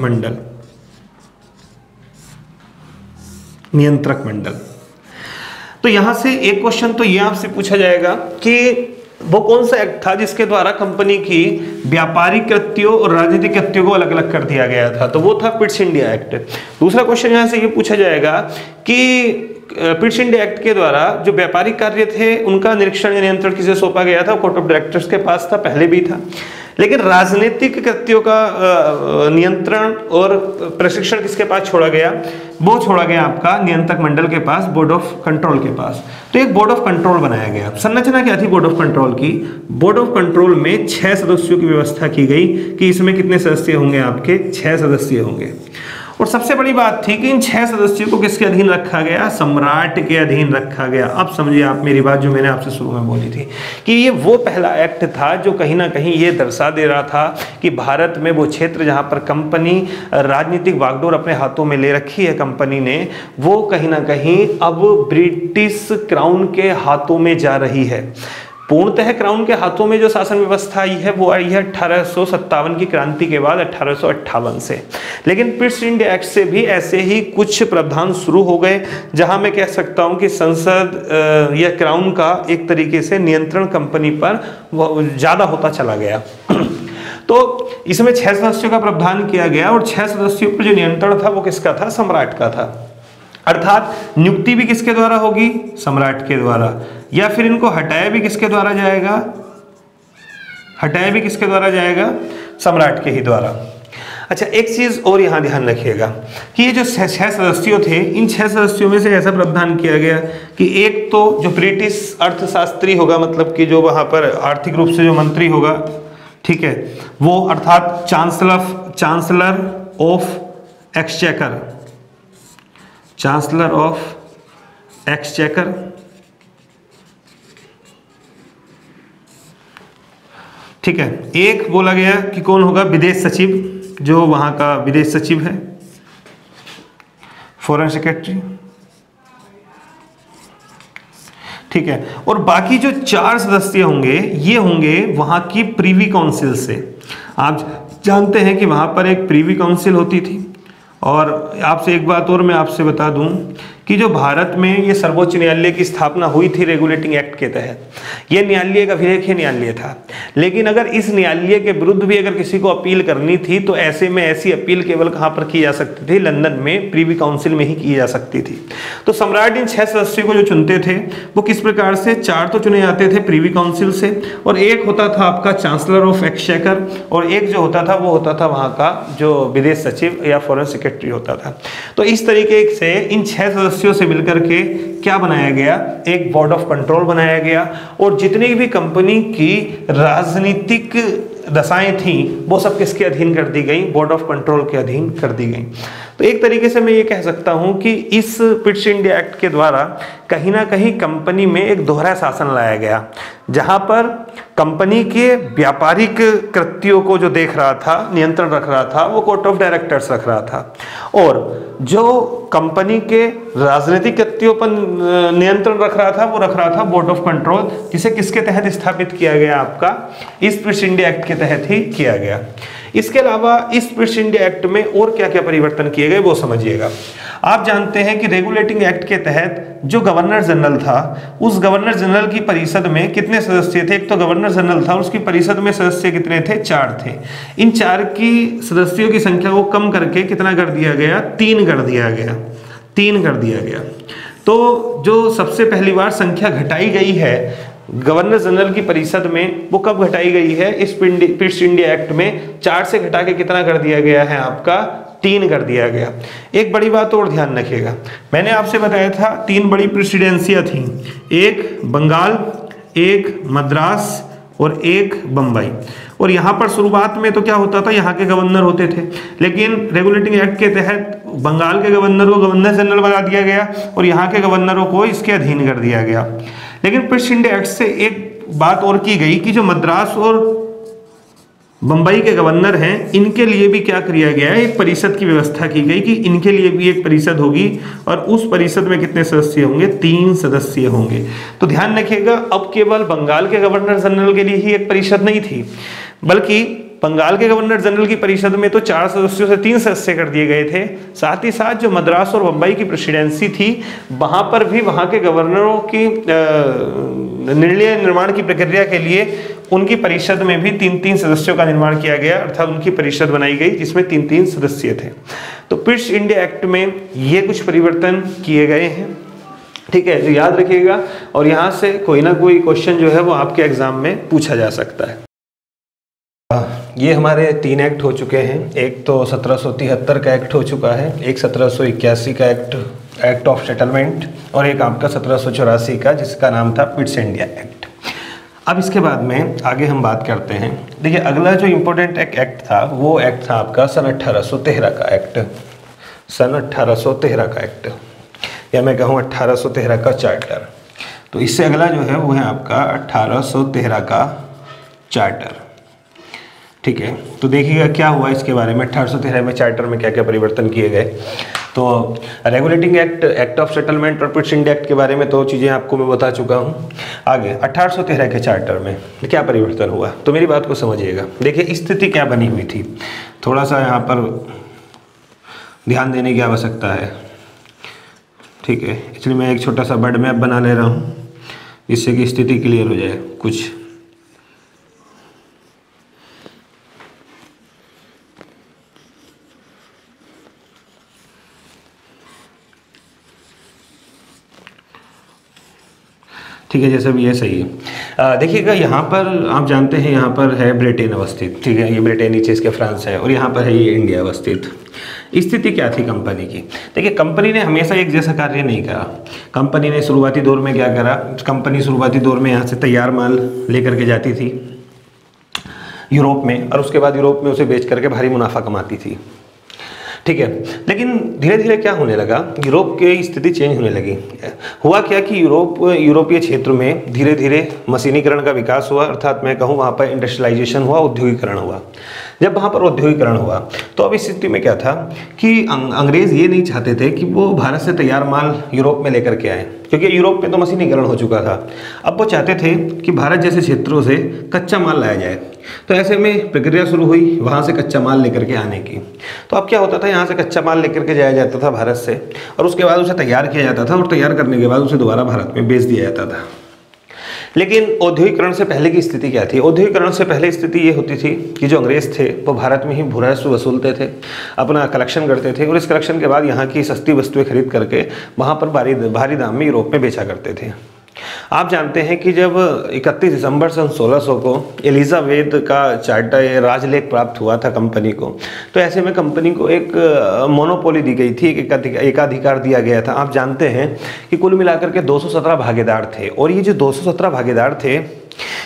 मंडल। तो यहां से एक क्वेश्चन तो ये आपसे पूछा जाएगा कि वो कौन सा एक्ट था जिसके द्वारा कंपनी की व्यापारिक कृत्यों और राजनीतिक कृत्यों को अलग अलग कर दिया गया था? तो वो था पिट्स इंडिया एक्ट। दूसरा क्वेश्चन यहां से ये पूछा जाएगा कि पिट्स इंडिया एक्ट के द्वारा जो व्यापारिक कार्य थे उनका निरीक्षण या नियंत्रण किसे सौंपा गया था? कोर्ट ऑफ डायरेक्टर्स के पास था, पहले भी था। लेकिन राजनीतिक कृत्यों का नियंत्रण और प्रशिक्षण किसके पास छोड़ा गया? वो छोड़ा गया आपका नियंत्रक मंडल के पास, बोर्ड ऑफ कंट्रोल के पास। तो एक बोर्ड ऑफ कंट्रोल बनाया गया। संरचना क्या थी बोर्ड ऑफ कंट्रोल की? बोर्ड ऑफ कंट्रोल में 6 सदस्यों की व्यवस्था की गई कि इसमें कितने सदस्य होंगे? आपके 6 सदस्य होंगे। और सबसे बड़ी बात थी कि इन 6 सदस्यों को किसके अधीन रखा गया? सम्राट के अधीन रखा गया। अब समझिए आप मेरी बात जो मैंने आपसे शुरू में बोली थी कि ये वो पहला एक्ट था जो कहीं ना कहीं ये दर्शा दे रहा था कि भारत में वो क्षेत्र जहां पर कंपनी राजनीतिक बागडोर अपने हाथों में ले रखी है कंपनी ने, वो कहीं ना कहीं अब ब्रिटिश क्राउन के हाथों में जा रही है। पूर्णतः क्राउन के हाथों में जो शासन व्यवस्था आई है वो आई है 1857 की क्रांति के बाद, 1858 से। लेकिन पिट्स इंडिया एक्ट से भी ऐसे ही कुछ प्रावधान शुरू हो गए जहां मैं कह सकता हूं कि संसद या क्राउन का एक तरीके से नियंत्रण कंपनी पर ज्यादा होता चला गया। तो इसमें 6 सदस्यों का प्रावधान किया गया, और 6 सदस्यों पर जो नियंत्रण था वो किसका था? सम्राट का था। अर्थात नियुक्ति भी किसके द्वारा होगी? सम्राट के द्वारा। या फिर इनको हटाया भी किसके द्वारा जाएगा? हटाया भी किसके द्वारा जाएगा? सम्राट के ही द्वारा। अच्छा, एक चीज और यहां ध्यान रखिएगा कि ये जो 6 सदस्यों थे, इन 6 सदस्यों में से ऐसा प्रावधान किया गया कि एक तो जो ब्रिटिश अर्थशास्त्री होगा, मतलब कि जो वहां पर आर्थिक रूप से जो मंत्री होगा, ठीक है, वो अर्थात Chancellor of Exchequer, Chancellor of Exchequer, ठीक है। एक बोला गया कि कौन होगा? विदेश सचिव, जो वहां का विदेश सचिव है, फॉरेन सेक्रेटरी, ठीक है। और बाकी जो 4 सदस्य होंगे ये होंगे वहां की प्रीवी काउंसिल से। आप जानते हैं कि वहां पर एक प्रीवी काउंसिल होती थी। और आपसे एक बात और मैं आपसे बता दूं कि जो भारत में ये सर्वोच्च न्यायालय की स्थापना हुई थी रेगुलेटिंग एक्ट के तहत, ये न्यायालय एक अभिलेखीय न्यायालय था। लेकिन अगर इस न्यायालय के विरुद्ध भी अगर किसी को अपील करनी थी तो ऐसे में ऐसी अपील केवल कहाँ पर की जा सकती थी? लंदन में प्रीवी काउंसिल में ही की जा सकती थी। तो सम्राट इन 6 सदस्यों को जो चुनते थे वो किस प्रकार से? 4 तो चुने जाते थे प्रीवी काउंसिल से, और एक होता था आपका चांसलर ऑफ एक्सचेकर, और एक जो होता था वो होता था वहाँ का जो विदेश सचिव या फॉरेन सेक्रेटरी होता था। तो इस तरीके से इन 6 सदस्यों से मिलकर के क्या बनाया गया? एक बोर्ड ऑफ कंट्रोल बनाया गया। और जितनी भी कंपनी की राजनीतिक दशाएं थीं वो सब किसके अधीन कर दी गई, बोर्ड ऑफ कंट्रोल के अधीन कर दी गई। तो एक तरीके से मैं ये कह सकता हूं कि इस पिट्स इंडिया एक्ट के द्वारा कहीं ना कहीं कंपनी में एक दोहरा शासन लाया गया, जहां पर कंपनी के व्यापारिक कृत्यों को जो देख रहा था, नियंत्रण रख रहा था, वो कोर्ट ऑफ डायरेक्टर्स रख रहा था, और जो कंपनी के राजनीतिक कृत्यों पर नियंत्रण रख रहा था वो रख रहा था बोर्ड ऑफ कंट्रोल, जिसे किसके तहत स्थापित किया गया, आपका इस पिट्स इंडिया एक्ट के तहत ही किया गया। इसके अलावा इस पिट्स इंडिया एक्ट में और क्या क्या परिवर्तन किए गए वो समझिएगा। आप जानते हैं कि रेगुलेटिंग एक्ट के तहत जो गवर्नर जनरल था, उस गवर्नर जनरल की परिषद में कितने सदस्य थे, एक तो गवर्नर जनरल था, उसकी परिषद में सदस्य कितने थे, 4 थे। इन 4 की सदस्यों की संख्या को कम करके कितना कर दिया गया, 3 कर दिया गया, 3 कर दिया गया। तो जो सबसे पहली बार संख्या घटाई गई है गवर्नर जनरल की परिषद में, वो कब घटाई गई है, इस पिट्स इंडिया एक्ट में 4 से घटा के कितना कर दिया गया है, आपका 3 कर दिया गया। एक बड़ी बात और ध्यान रखिएगा, मैंने आपसे बताया था 3 बड़ी प्रेसिडेंसियां थी, एक बंगाल, एक मद्रास और एक बम्बई। और यहाँ पर शुरुआत में तो क्या होता था, यहाँ के गवर्नर होते थे, लेकिन रेगुलेटिंग एक्ट के तहत बंगाल के गवर्नर को गवर्नर जनरल बना दिया गया और यहाँ के गवर्नरों को इसके अधीन कर दिया गया। लेकिन पिट्स इंडिया एक्ट से एक बात और की गई कि जो मद्रास और बंबई के गवर्नर हैं, इनके लिए भी क्या किया गया है, एक परिषद की व्यवस्था की गई कि इनके लिए भी एक परिषद होगी, और उस परिषद में कितने सदस्य होंगे, 3 सदस्य होंगे। तो ध्यान रखिएगा, अब केवल बंगाल के गवर्नर जनरल के लिए ही एक परिषद नहीं थी, बल्कि बंगाल के गवर्नर जनरल की परिषद में तो 4 सदस्यों से 3 सदस्य कर दिए गए थे। साथ ही साथ जो मद्रास और बंबई की प्रेसिडेंसी थी, वहां पर भी वहां के गवर्नरों की निर्णय निर्माण की प्रक्रिया के लिए उनकी परिषद में भी 3-3 सदस्यों का निर्माण किया गया, अर्थात उनकी परिषद बनाई गई जिसमें 3-3 सदस्य थे। तो पिट्स इंडिया एक्ट में ये कुछ परिवर्तन किए गए हैं, ठीक है, जो याद रखिएगा, और यहाँ से कोई ना कोई क्वेश्चन जो है वो आपके एग्जाम में पूछा जा सकता है। ये हमारे 3 एक्ट हो चुके हैं, एक तो 1773 का एक्ट हो चुका है, एक 1781 का एक्ट ऑफ सेटलमेंट, और एक आपका 1784 का जिसका नाम था पिट्स इंडिया एक्ट। अब इसके बाद में आगे हम बात करते हैं। देखिए, अगला जो इम्पोर्टेंट एक्ट था वो एक्ट था आपका सन 1813 का एक्ट, सन 1813 का एक्ट, या मैं कहूँ 1813 का चार्टर। तो इससे अगला जो है वो है आपका 1813 का चार्टर, ठीक है। तो देखिएगा क्या हुआ इसके बारे में, 1813 में चार्टर में क्या क्या परिवर्तन किए गए। तो Regulating Act, Act of Settlement और पिट्स इंडिया एक्ट के बारे में तो चीज़ें आपको मैं बता चुका हूँ। आगे 1813 के चार्टर में क्या परिवर्तन हुआ, तो मेरी बात को समझिएगा। देखिए स्थिति क्या बनी हुई थी, थोड़ा सा यहाँ पर ध्यान देने की आवश्यकता है, ठीक है। इसलिए मैं एक छोटा सा बर्ड मैप बना ले रहा हूँ जिससे कि स्थिति क्लियर हो जाए कुछ। ठीक है, जैसे भी ये सही है। देखिएगा यहाँ पर आप जानते हैं यहाँ पर है ब्रिटेन अवस्थित, ठीक है, ये ब्रिटेन नीचे इसके फ्रांस है, और यहाँ पर है ये इंडिया अवस्थित। स्थिति क्या थी कंपनी की, देखिए कंपनी ने हमेशा एक जैसा कार्य नहीं करा। कंपनी ने शुरुआती दौर में क्या करा, कंपनी शुरुआती दौर में यहाँ से तैयार माल लेकर के जाती थी यूरोप में, और उसके बाद यूरोप में उसे बेच करके भारी मुनाफा कमाती थी, ठीक है। लेकिन धीरे धीरे क्या होने लगा, यूरोप की स्थिति चेंज होने लगी। हुआ क्या कि यूरोपीय क्षेत्र में धीरे धीरे मशीनीकरण का विकास हुआ, अर्थात मैं कहूँ वहाँ पर इंडस्ट्रियलाइजेशन हुआ, औद्योगिकरण हुआ। जब वहाँ पर औद्योगिकरण हुआ तो अब इस स्थिति में क्या था कि अंग्रेज़ ये नहीं चाहते थे कि वो भारत से तैयार माल यूरोप में लेकर के आए, क्योंकि यूरोप में तो मशीनीकरण हो चुका था। अब वो चाहते थे कि भारत जैसे क्षेत्रों से कच्चा माल लाया जाए। तो ऐसे में प्रक्रिया शुरू हुई वहाँ से कच्चा माल लेकर के आने की। तो अब क्या होता था, यहाँ से कच्चा माल लेकर के जाया जाता था भारत से, और उसके बाद उसे तैयार किया जाता था, और तैयार करने के बाद उसे दोबारा भारत में बेच दिया जाता था। लेकिन औद्योगिकरण से पहले की स्थिति क्या थी, औद्योगिकरण से पहले स्थिति ये होती थी कि जो अंग्रेज़ थे वो भारत में ही भू राजस्व वसूलते थे, अपना कलेक्शन करते थे, और इस कलेक्शन के बाद यहाँ की सस्ती वस्तुएं खरीद करके वहाँ पर भारी दाम में यूरोप में बेचा करते थे। आप जानते हैं कि जब 31 दिसंबर सन 1600 को एलिजाबेथ का चार्टर राजलेख प्राप्त हुआ था कंपनी को, तो ऐसे में कंपनी को एक मोनोपोली दी गई थी, एकाधिकार दिया गया था। आप जानते हैं कि कुल मिलाकर के 217 भागीदार थे, और ये जो 217 भागीदार थे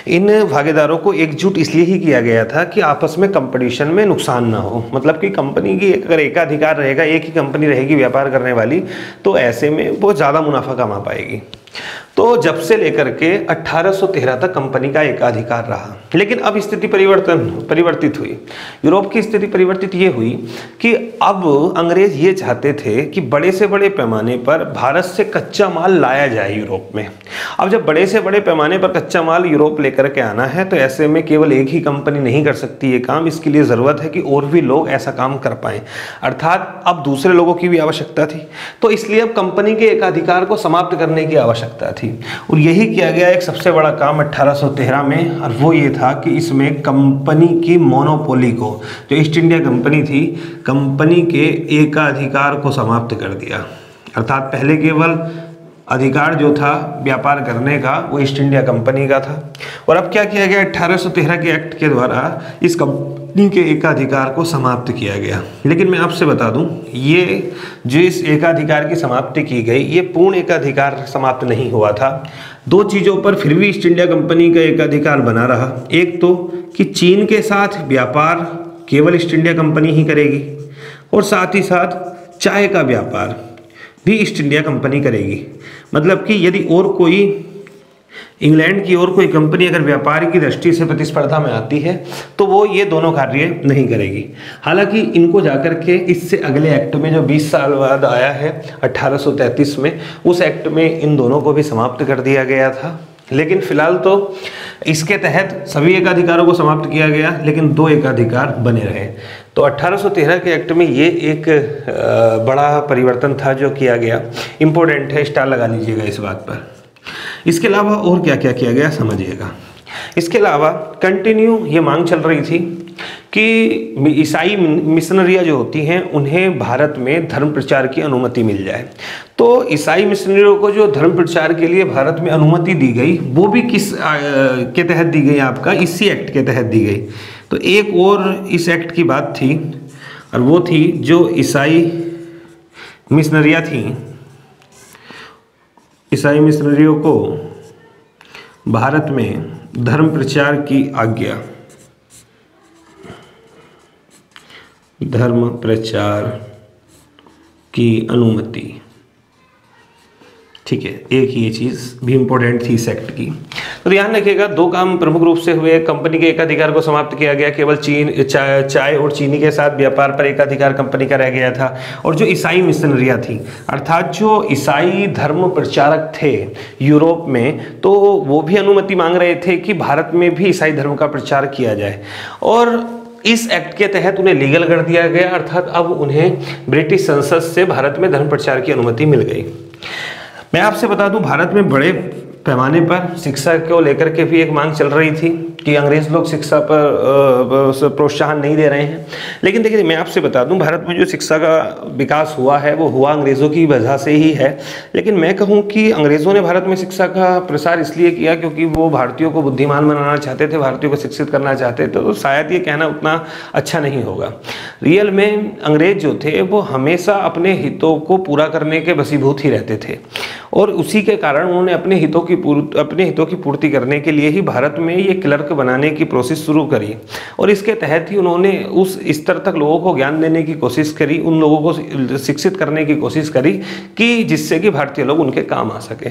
इन भागीदारों को एकजुट इसलिए ही किया गया था कि आपस में कंपटीशन में नुकसान ना हो, मतलब कि कंपनी की अगर एकाधिकार रहेगा, एक ही कंपनी रहेगी व्यापार करने वाली, तो ऐसे में वो ज़्यादा मुनाफा कमा पाएगी। तो जब से लेकर के 1813 तक कंपनी का एकाधिकार रहा। लेकिन अब स्थिति परिवर्तित हुई। यूरोप की स्थिति परिवर्तित ये हुई कि अब अंग्रेज ये चाहते थे कि बड़े से बड़े पैमाने पर भारत से कच्चा माल लाया जाए यूरोप में। अब जब बड़े से बड़े पैमाने पर कच्चा माल यूरोप लेकर के आना है, तो ऐसे में केवल एक ही कंपनी नहीं कर सकती ये काम। इसके लिए ज़रूरत है कि और भी लोग ऐसा काम कर पाएँ, अर्थात अब दूसरे लोगों की भी आवश्यकता थी। तो इसलिए अब कंपनी के एकाधिकार को समाप्त करने की आवश्यकता थी, और यही किया गया एक सबसे बड़ा काम 1813 में। और वो ये था कि इसमें कंपनी की मोनोपोली को, जो ईस्ट इंडिया कंपनी थी, कंपनी के एकाधिकार को समाप्त कर दिया। अर्थात पहले केवल अधिकार जो था व्यापार करने का वो ईस्ट इंडिया कंपनी का था, और अब क्या किया गया, 1813 के एक्ट के द्वारा इस कंपनी के एकाधिकार को समाप्त किया गया। लेकिन मैं आपसे बता दूं, ये जो इस एकाधिकार की समाप्ति की गई, ये पूर्ण एकाधिकार समाप्त नहीं हुआ था। दो चीज़ों पर फिर भी ईस्ट इंडिया कंपनी का एकाधिकार बना रहा। एक तो कि चीन के साथ व्यापार केवल ईस्ट इंडिया कंपनी ही करेगी, और साथ ही साथ चाय का व्यापार भी ईस्ट इंडिया कंपनी करेगी। मतलब कि यदि और कोई इंग्लैंड की और कोई कंपनी अगर व्यापार की दृष्टि से प्रतिस्पर्धा में आती है, तो वो ये दोनों कार्य नहीं करेगी। हालांकि इनको जाकर के इससे अगले एक्ट में, जो 20 साल बाद आया है 1833 में, उस एक्ट में इन दोनों को भी समाप्त कर दिया गया था। लेकिन फिलहाल तो इसके तहत सभी एकाधिकारों को समाप्त किया गया, लेकिन दो एकाधिकार बने रहे। तो 1813 के एक्ट में ये एक बड़ा परिवर्तन था जो किया गया। इम्पोर्टेंट है, स्टार लगा लीजिएगा इस बात पर। इसके अलावा और क्या क्या किया गया समझिएगा। इसके अलावा कंटिन्यू ये मांग चल रही थी कि ईसाई मिशनरियाँ जो होती हैं उन्हें भारत में धर्म प्रचार की अनुमति मिल जाए। तो ईसाई मिशनरियों को जो धर्म प्रचार के लिए भारत में अनुमति दी गई, वो भी किस के तहत दी गई, आपका इसी एक्ट के तहत दी गई। तो एक और इस एक्ट की बात थी, और वो थी जो ईसाई मिशनरियाँ थीं, ईसाई मिशनरियों को भारत में धर्म प्रचार की आज्ञा, धर्म प्रचार की अनुमति। ठीक है, एक ये चीज़ भी इम्पोर्टेंट थी इस एक्ट की। तो ध्यान रखिएगा, दो काम प्रमुख रूप से हुए। कंपनी के एकाधिकार को समाप्त किया गया, केवल चाय और चीनी के साथ व्यापार पर एकाधिकार कंपनी का रह गया था। और जो ईसाई मिशनरियाँ थी, अर्थात जो ईसाई धर्म प्रचारक थे यूरोप में, तो वो भी अनुमति मांग रहे थे कि भारत में भी ईसाई धर्म का प्रचार किया जाए। और इस एक्ट के तहत उन्हें लीगल कर दिया गया, अर्थात अब उन्हें ब्रिटिश संसद से भारत में धर्म प्रचार की अनुमति मिल गई। मैं आपसे बता दूं, भारत में बड़े पैमाने पर शिक्षा को लेकर के भी एक मांग चल रही थी कि अंग्रेज लोग शिक्षा पर प्रोत्साहन नहीं दे रहे हैं। लेकिन देखिए, मैं आपसे बता दूं, भारत में जो शिक्षा का विकास हुआ है वो हुआ अंग्रेज़ों की वजह से ही है। लेकिन मैं कहूं कि अंग्रेज़ों ने भारत में शिक्षा का प्रसार इसलिए किया क्योंकि वो भारतीयों को बुद्धिमान बनाना चाहते थे, भारतीयों को शिक्षित करना चाहते थे। तो शायद ये कहना उतना अच्छा नहीं होगा। रियल में अंग्रेज जो थे वो हमेशा अपने हितों को पूरा करने के वशीभूत ही रहते थे, और उसी के कारण उन्होंने अपने हितों की पूर्ति करने के लिए ही भारत में ये क्लर्क बनाने की प्रोसेस शुरू करी। और इसके तहत ही उन्होंने उस स्तर तक लोगों को ज्ञान देने की कोशिश करी, उन लोगों को शिक्षित करने की कोशिश करी कि जिससे कि भारतीय लोग उनके काम आ सके।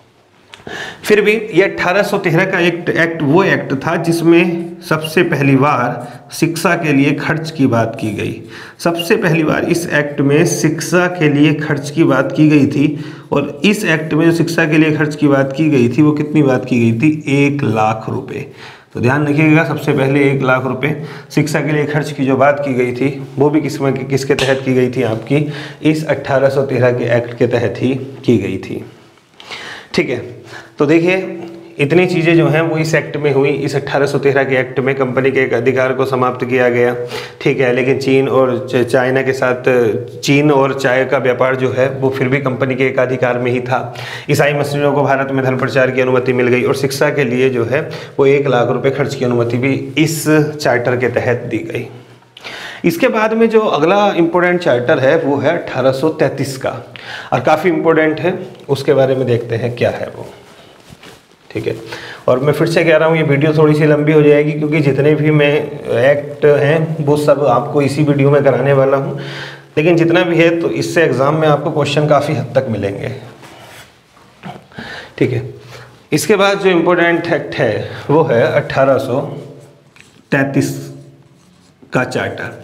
फिर भी ये 1813 का एक्ट वो एक्ट था जिसमें सबसे पहली बार शिक्षा के लिए खर्च की बात की गई। सबसे पहली बार इस एक्ट में शिक्षा के लिए खर्च की बात की गई थी। और इस एक्ट में जो शिक्षा के लिए खर्च की बात की गई थी वो कितनी बात की गई थी, 1 लाख रुपए। तो ध्यान रखिएगा, सबसे पहले 1 लाख रुपए शिक्षा के लिए खर्च की जो बात की गई थी वो भी किसके तहत की गई थी, आपकी इस 1813 के एक्ट के तहत ही की गई थी। ठीक है, तो देखिए इतनी चीज़ें जो हैं वो इस एक्ट में हुई। इस 1813 के एक्ट में कंपनी के एक अधिकार को समाप्त किया गया। ठीक है, लेकिन चीन और चाइना के साथ चीन और चाय का व्यापार जो है वो फिर भी कंपनी के एक अधिकार में ही था। ईसाई मिशनरियों को भारत में धर्म प्रचार की अनुमति मिल गई, और शिक्षा के लिए जो है वो 1 लाख रुपए खर्च की अनुमति भी इस चार्टर के तहत दी गई। इसके बाद में जो अगला इम्पोर्टेंट चार्टर है वो है 1833 का, और काफ़ी इम्पोर्टेंट है, उसके बारे में देखते हैं क्या है वो। ठीक है। और मैं फिर से कह रहा हूँ ये वीडियो थोड़ी सी लंबी हो जाएगी, क्योंकि जितने भी मैं एक्ट हैं वो सब आपको इसी वीडियो में कराने वाला हूँ, लेकिन जितना भी है तो इससे एग्ज़ाम में आपको क्वेश्चन काफ़ी हद तक मिलेंगे, ठीक है। इसके बाद जो इम्पोर्टेंट एक्ट है वो है 1833 का चार्टर।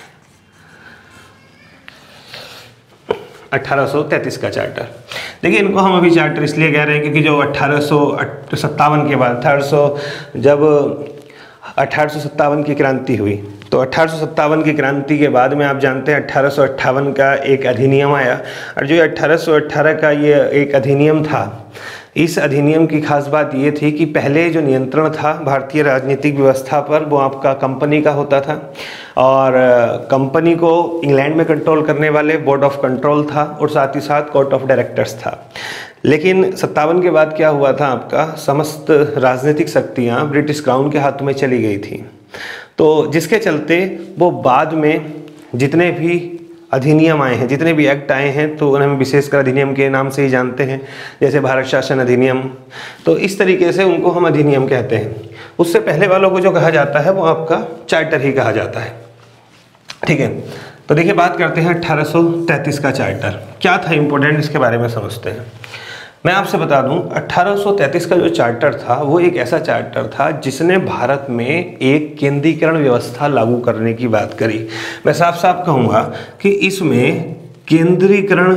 1833 का चार्टर, देखिए इनको हम अभी चार्टर इसलिए कह रहे हैं क्योंकि जो 1857 के बाद जब 1857 की क्रांति हुई, तो 1857 की क्रांति के बाद में आप जानते हैं 1858 का एक अधिनियम आया, और जो 1818 का ये एक अधिनियम था, इस अधिनियम की खास बात ये थी कि पहले जो नियंत्रण था भारतीय राजनीतिक व्यवस्था पर वो आपका कंपनी का होता था, और कंपनी को इंग्लैंड में कंट्रोल करने वाले बोर्ड ऑफ कंट्रोल था, और साथ ही साथ कोर्ट ऑफ डायरेक्टर्स था। लेकिन 57 के बाद क्या हुआ था, आपका समस्त राजनीतिक शक्तियाँ ब्रिटिश क्राउन के हाथ में चली गई थी, तो जिसके चलते वो बाद में जितने भी अधिनियम आए हैं, जितने भी एक्ट आए हैं, तो उन्हें हम विशेषकर अधिनियम के नाम से ही जानते हैं, जैसे भारत शासन अधिनियम, तो इस तरीके से उनको हम अधिनियम कहते हैं। उससे पहले वालों को जो कहा जाता है वो आपका चार्टर ही कहा जाता है, ठीक है। तो देखिए बात करते हैं 1833 का चार्टर क्या था, इम्पोर्टेंट इसके बारे में समझते हैं। मैं आपसे बता दूं 1833 का जो चार्टर था वो एक ऐसा चार्टर था जिसने भारत में एक केंद्रीकरण व्यवस्था लागू करने की बात करी। मैं साफ साफ कहूँगा कि इसमें केंद्रीकरण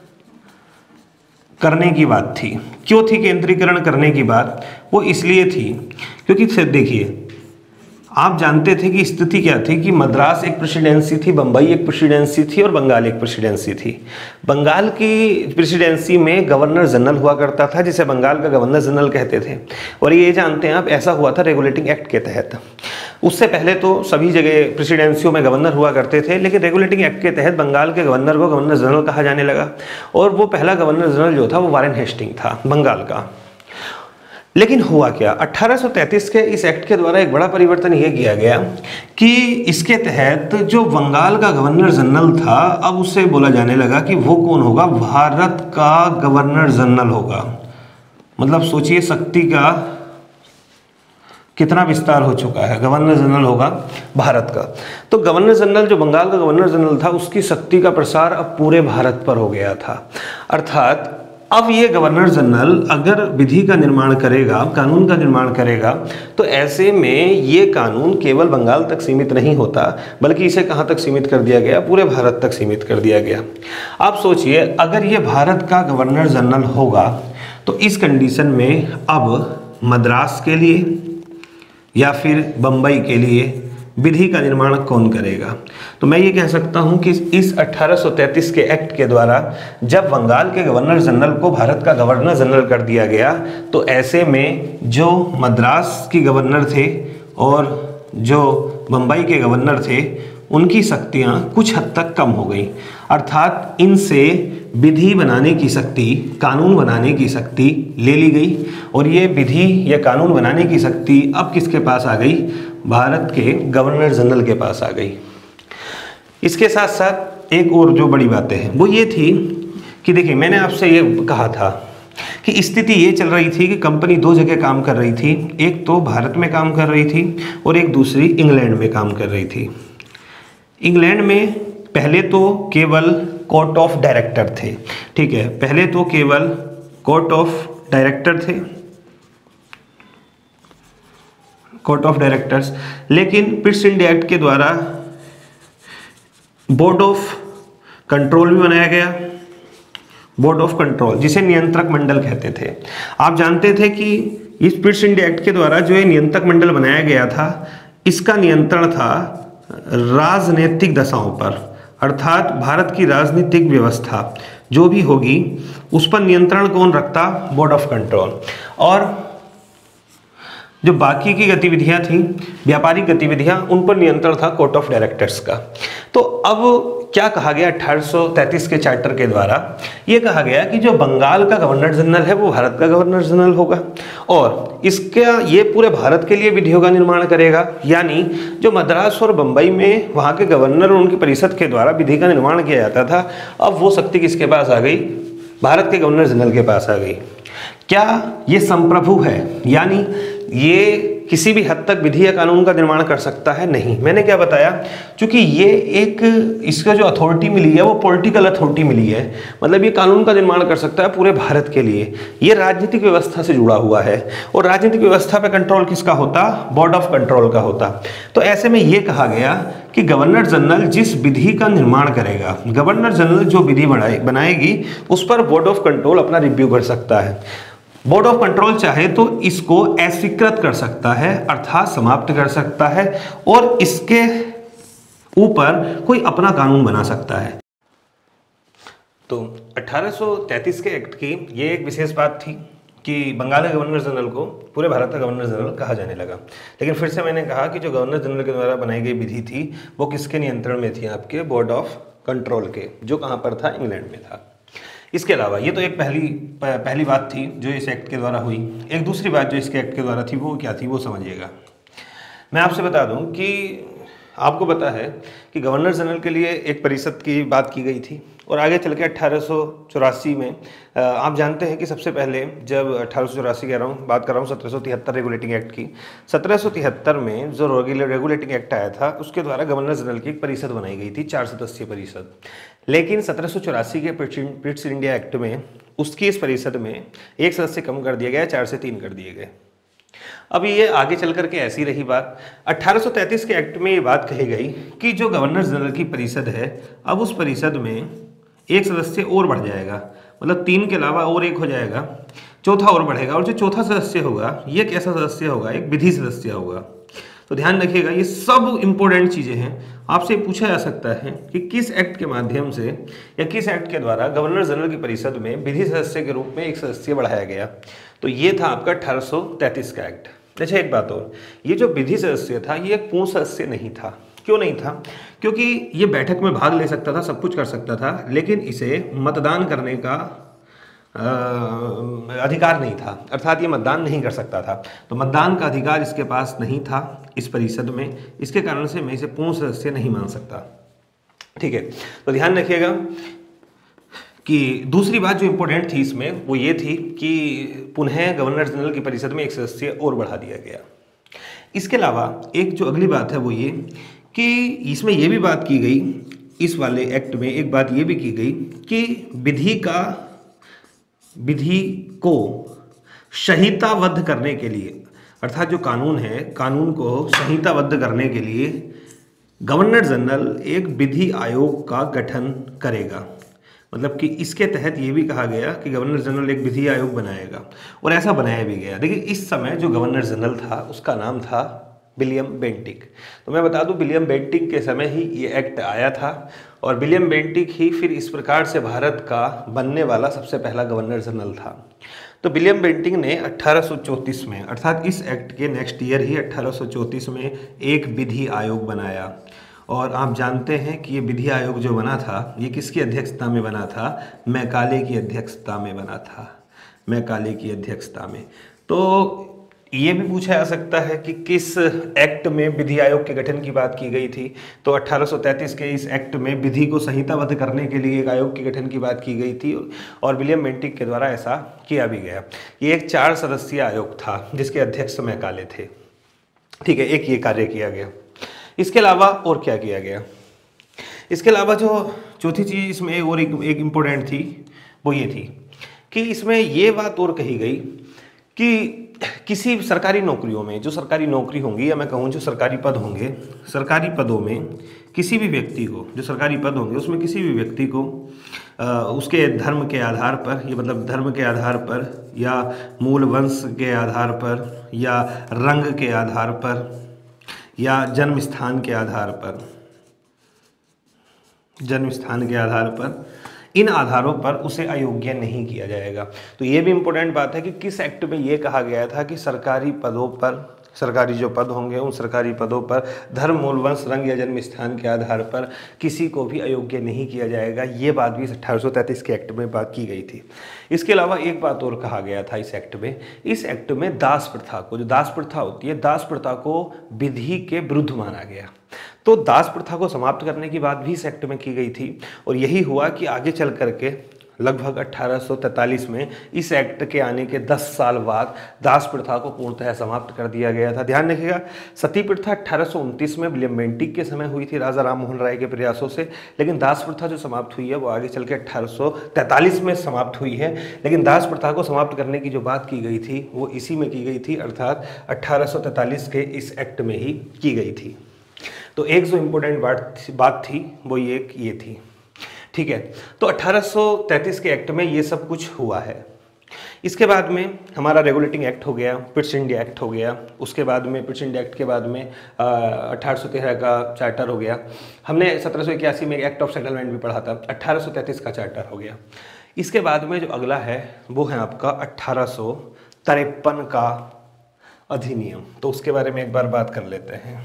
करने की बात थी। क्यों थी केंद्रीकरण करने की बात? वो इसलिए थी क्योंकि देखिए आप जानते थे कि स्थिति क्या थी कि मद्रास एक प्रेसिडेंसी थी, बम्बई एक प्रेसिडेंसी थी और बंगाल एक प्रेसिडेंसी थी। बंगाल की प्रेसिडेंसी में गवर्नर जनरल हुआ करता था, जिसे बंगाल का गवर्नर जनरल कहते थे, और ये जानते हैं आप ऐसा हुआ था रेगुलेटिंग एक्ट के तहत। उससे पहले तो सभी जगह प्रेसिडेंसियों में गवर्नर हुआ करते थे, लेकिन रेगुलेटिंग एक्ट के तहत बंगाल के गवर्नर को गवर्नर जनरल कहा जाने लगा, और वो पहला गवर्नर जनरल जो था वो वारेन हेस्टिंग था बंगाल का। लेकिन हुआ क्या, 1833 के इस एक्ट के द्वारा एक बड़ा परिवर्तन यह किया गया कि इसके तहत जो बंगाल का गवर्नर जनरल था, अब उससे बोला जाने लगा कि वो कौन होगा, भारत का गवर्नर जनरल होगा। मतलब सोचिए शक्ति का कितना विस्तार हो चुका है, गवर्नर जनरल होगा भारत का। तो गवर्नर जनरल जो बंगाल का गवर्नर जनरल था उसकी शक्ति का प्रसार अब पूरे भारत पर हो गया था। अर्थात अब ये गवर्नर जनरल अगर विधि का निर्माण करेगा, कानून का निर्माण करेगा, तो ऐसे में ये कानून केवल बंगाल तक सीमित नहीं होता, बल्कि इसे कहाँ तक सीमित कर दिया गया, पूरे भारत तक सीमित कर दिया गया। आप सोचिए अगर ये भारत का गवर्नर जनरल होगा तो इस कंडीशन में अब मद्रास के लिए या फिर बम्बई के लिए विधि का निर्माण कौन करेगा? तो मैं ये कह सकता हूं कि इस 1833 के एक्ट के द्वारा जब बंगाल के गवर्नर जनरल को भारत का गवर्नर जनरल कर दिया गया, तो ऐसे में जो मद्रास की गवर्नर थे और जो बम्बई के गवर्नर थे उनकी शक्तियां कुछ हद तक कम हो गई। अर्थात इनसे विधि बनाने की शक्ति, कानून बनाने की शक्ति ले ली गई, और ये विधि या कानून बनाने की शक्ति अब किसके पास आ गई, भारत के गवर्नर जनरल के पास आ गई। इसके साथ साथ एक और जो बड़ी बातें हैं वो ये थी कि देखिए मैंने आपसे ये कहा था कि स्थिति ये चल रही थी कि कंपनी दो जगह काम कर रही थी, एक तो भारत में काम कर रही थी और एक दूसरी इंग्लैंड में काम कर रही थी। इंग्लैंड में पहले तो केवल कोर्ट ऑफ डायरेक्टर थे, ठीक है, पहले तो केवल कोर्ट ऑफ डायरेक्टर थे, कोर्ट ऑफ डायरेक्टर्स, लेकिन पिट्स इंडिया एक्ट के द्वारा बोर्ड ऑफ कंट्रोल भी बनाया गया। बोर्ड ऑफ कंट्रोल जिसे नियंत्रक मंडल कहते थे। आप जानते थे कि इस पिट्स इंडिया एक्ट के द्वारा जो ये नियंत्रक मंडल बनाया गया था, इसका नियंत्रण था राजनीतिक दशाओं पर, अर्थात भारत की राजनीतिक व्यवस्था जो भी होगी उस पर नियंत्रण कौन रखता, बोर्ड ऑफ कंट्रोल। और जो बाकी की गतिविधियां थी, व्यापारिक गतिविधियां, उन पर नियंत्रण था कोर्ट ऑफ डायरेक्टर्स का। तो अब क्या कहा गया 1833 के चार्टर के द्वारा, ये कहा गया कि जो बंगाल का गवर्नर जनरल है वो भारत का गवर्नर जनरल होगा, और इसका ये पूरे भारत के लिए विधियों का निर्माण करेगा। यानी जो मद्रास और बंबई में वहाँ के गवर्नर और उनकी परिषद के द्वारा विधि का निर्माण किया जाता था, अब वो शक्ति किसके पास आ गई, भारत के गवर्नर जनरल के पास आ गई। क्या ये संप्रभु है, यानी ये किसी भी हद तक विधि या कानून का निर्माण कर सकता है? नहीं। मैंने क्या बताया, क्योंकि ये एक, इसका जो अथॉरिटी मिली है वो पॉलिटिकल अथॉरिटी मिली है, मतलब ये कानून का निर्माण कर सकता है पूरे भारत के लिए। ये राजनीतिक व्यवस्था से जुड़ा हुआ है, और राजनीतिक व्यवस्था पे कंट्रोल किसका होता? बोर्ड ऑफ कंट्रोल का होता। तो ऐसे में ये कहा गया कि गवर्नर जनरल जिस विधि का निर्माण करेगा, गवर्नर जनरल जो विधि बनाएगी उस पर बोर्ड ऑफ कंट्रोल अपना रिव्यू कर सकता है। बोर्ड ऑफ कंट्रोल चाहे तो इसको अस्वीकृत कर सकता है, अर्थात समाप्त कर सकता है, और इसके ऊपर कोई अपना कानून बना सकता है। तो 1833 के एक्ट की ये एक विशेष बात थी कि बंगाल के गवर्नर जनरल को पूरे भारत का गवर्नर जनरल कहा जाने लगा। लेकिन फिर से मैंने कहा कि जो गवर्नर जनरल के द्वारा बनाई गई विधि थी वो किसके नियंत्रण में थी? आपके बोर्ड ऑफ कंट्रोल के, जो कहाँ पर था? इंग्लैंड में था। इसके अलावा ये तो एक पहली बात थी जो इस एक्ट के द्वारा हुई। एक दूसरी बात जो इसके एक्ट के द्वारा थी वो क्या थी, वो समझिएगा। मैं आपसे बता दूं कि आपको पता है कि गवर्नर जनरल के लिए एक परिषद की बात की गई थी, और आगे चल के 1884 में आप जानते हैं कि सबसे पहले जब 1884 कह रहा हूँ, बात कर रहा हूँ 1773 रेगुलेटिंग एक्ट की। 1773 में जो रेगुलेटिंग एक्ट आया था उसके द्वारा गवर्नर जनरल की एक परिषद बनाई गई थी, 4 सदस्यीय परिषद। लेकिन 1784 के पिट्स इंडिया एक्ट में उसकी इस परिषद में एक सदस्य कम कर दिया गया, 4 से 3 कर दिए गए। अब ये आगे चल करके ऐसी रही बात। 1833 के एक्ट में ये बात कही गई कि जो गवर्नर जनरल की परिषद है, अब उस परिषद में एक सदस्य और बढ़ जाएगा, मतलब 3 के अलावा और एक हो जाएगा, चौथा और बढ़ेगा, और जो चौथा सदस्य होगा ये कैसा सदस्य होगा? एक विधि सदस्य होगा। तो ध्यान रखिएगा, ये सब इंपॉर्टेंट चीजें हैं। आपसे पूछा जा सकता है कि किस एक्ट के माध्यम से या किस एक्ट के द्वारा गवर्नर जनरल की परिषद में विधि सदस्य के रूप में एक सदस्य बढ़ाया गया? तो ये था आपका 1833 का एक्ट। अच्छा, एक बात और, ये जो विधि सदस्य था ये एक पूर्ण सदस्य नहीं था। क्यों नहीं था? क्योंकि ये बैठक में भाग ले सकता था, सब कुछ कर सकता था, लेकिन इसे मतदान करने का अधिकार नहीं था, अर्थात ये मतदान नहीं कर सकता था। तो मतदान का अधिकार इसके पास नहीं था इस परिषद में, इसके कारण से मैं इसे पूर्ण सदस्य नहीं मान सकता। ठीक है, तो ध्यान रखिएगा कि दूसरी बात जो इंपॉर्टेंट थी इसमें वो ये थी कि पुनः गवर्नर जनरल की परिषद में एक सदस्य और बढ़ा दिया गया। इसके अलावा एक जो अगली बात है वो ये कि इसमें यह भी बात की गई, इस वाले एक्ट में एक बात ये भी की गई कि विधि को संहिताबद्ध करने के लिए, अर्थात जो कानून है, कानून को संहिताबद्ध करने के लिए गवर्नर जनरल एक विधि आयोग का गठन करेगा। मतलब कि इसके तहत ये भी कहा गया कि गवर्नर जनरल एक विधि आयोग बनाएगा, और ऐसा बनाया भी गया। देखिए, इस समय जो गवर्नर जनरल था उसका नाम था विलियम बेंटिक। तो मैं बता दूं, विलियम बेंटिक के समय ही ये एक्ट आया था, और विलियम बेंटिक ही फिर इस प्रकार से भारत का बनने वाला सबसे पहला गवर्नर जनरल था। तो विलियम बेंटिक ने 1834 में, अर्थात इस एक्ट के नेक्स्ट ईयर ही 1834 में एक विधि आयोग बनाया। और आप जानते हैं कि ये विधि आयोग जो बना था ये किसकी अध्यक्षता में बना था? मैकाले की अध्यक्षता में बना था, मैकाले की अध्यक्षता में। तो ये भी पूछा जा सकता है कि किस एक्ट में विधि आयोग के गठन की बात की गई थी? तो 1833 के इस एक्ट में विधि को संहिताबद्ध करने के लिए एक आयोग के गठन की बात की गई थी, और विलियम बेंटिक के द्वारा ऐसा किया भी गया। ये एक 4 सदस्यीय आयोग था जिसके अध्यक्ष मैकाले थे। ठीक है, एक ये कार्य किया गया। इसके अलावा और क्या किया गया? इसके अलावा जो चौथी चीज़ इसमें और एक इम्पोर्टेंट थी वो ये थी कि इसमें ये बात और कही गई कि किसी सरकारी नौकरियों में, जो सरकारी नौकरी होंगी, या मैं कहूँ जो सरकारी पद होंगे, सरकारी पदों में किसी भी व्यक्ति को, जो सरकारी पद होंगे उसमें किसी भी व्यक्ति को उसके धर्म के आधार पर, ये मतलब धर्म के आधार पर या मूल वंश के आधार पर या रंग के आधार पर या जन्म स्थान के आधार पर, जन्म स्थान के आधार पर, इन आधारों पर उसे अयोग्य नहीं किया जाएगा। तो ये भी इम्पोर्टेंट बात है कि किस एक्ट में ये कहा गया था कि सरकारी पदों पर, सरकारी जो पद होंगे उन सरकारी पदों पर धर्म, मूल वंश, रंग या जन्म स्थान के आधार पर किसी को भी अयोग्य नहीं किया जाएगा। ये बात भी 1833 के एक्ट में बात की गई थी। इसके अलावा एक बात और कहा गया था इस एक्ट में, इस एक्ट में दास प्रथा को, जो दास प्रथा होती है, दास प्रथा को विधि के विरुद्ध माना गया। तो दास प्रथा को समाप्त करने की बात भी इस एक्ट में की गई थी, और यही हुआ कि आगे चल करके लगभग 1843 में इस एक्ट के आने के 10 साल बाद दास प्रथा को पूर्णतः समाप्त कर दिया गया था। ध्यान रखिएगा, सती प्रथा 1829 में विलियम बेंटिक के समय हुई थी राजा राम मोहन राय के प्रयासों से, लेकिन दास प्रथा जो समाप्त हुई है वो आगे चल के 1843 में समाप्त हुई है। लेकिन दास प्रथा को समाप्त करने की जो बात की गई थी वो इसी में की गई थी, अर्थात 1843 के इस एक्ट में ही की गई थी। तो एक जो इम्पोर्टेंट बात थी वो ये थी, ठीक है। तो 1833 के एक्ट में ये सब कुछ हुआ है। इसके बाद में हमारा रेगुलेटिंग एक्ट हो गया, पिट्स इंडिया एक्ट हो गया। उसके बाद में पिट्स इंडिया एक्ट के बाद में 1813 का चार्टर हो गया। हमने 1781 में एक्ट ऑफ सेटलमेंट भी पढ़ा था। 1833 का चार्टर हो गया। इसके बाद में जो अगला है वो है आपका 1853 का अधिनियम। तो उसके बारे में एक बार बात कर लेते हैं।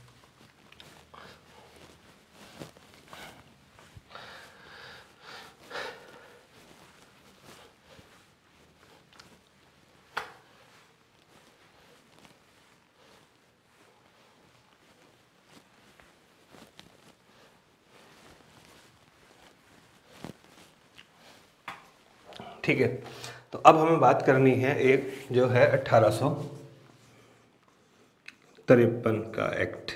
ठीक है, तो अब हमें बात करनी है एक जो है 1853 का एक्ट।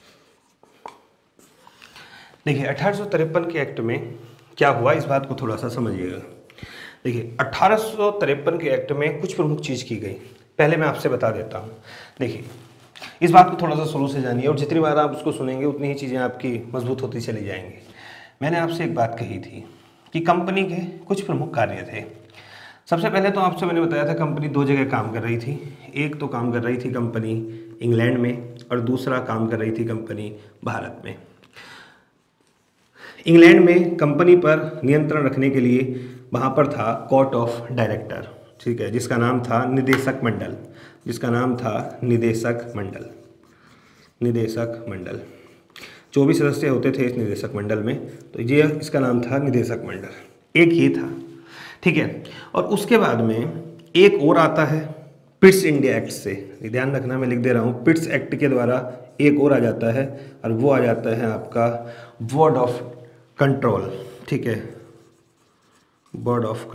देखिए 1853 के एक्ट में क्या हुआ, इस बात को थोड़ा सा समझिएगा। देखिए 1853 के एक्ट में कुछ प्रमुख चीज़ की गई, पहले मैं आपसे बता देता हूँ। देखिए इस बात को थोड़ा सा शुरू से जानिए, और जितनी बार आप उसको सुनेंगे उतनी ही चीज़ें आपकी मजबूत होती चली जाएंगी। मैंने आपसे एक बात कही थी कि कंपनी के कुछ प्रमुख कार्य थे। सबसे पहले तो आपसे मैंने बताया था कंपनी दो जगह काम कर रही थी। एक तो काम कर रही थी कंपनी इंग्लैंड में, और दूसरा काम कर रही थी कंपनी भारत में। इंग्लैंड में कंपनी पर नियंत्रण रखने के लिए वहाँ पर था कोर्ट ऑफ डायरेक्टर, ठीक है, जिसका नाम था निदेशक मंडल, जिसका नाम था निदेशक मंडल। 24 सदस्य होते थे इस निदेशक मंडल में, तो ये इसका नाम था निदेशक मंडल। एक ये था, ठीक है। और उसके बाद में एक और आता है पिट्स इंडिया एक्ट से, ध्यान रखना मैं लिख दे रहा हूँ, पिट्स एक्ट के द्वारा एक और आ जाता है, और वो आ जाता है आपका बोर्ड ऑफ कंट्रोल, ठीक है, बोर्ड ऑफ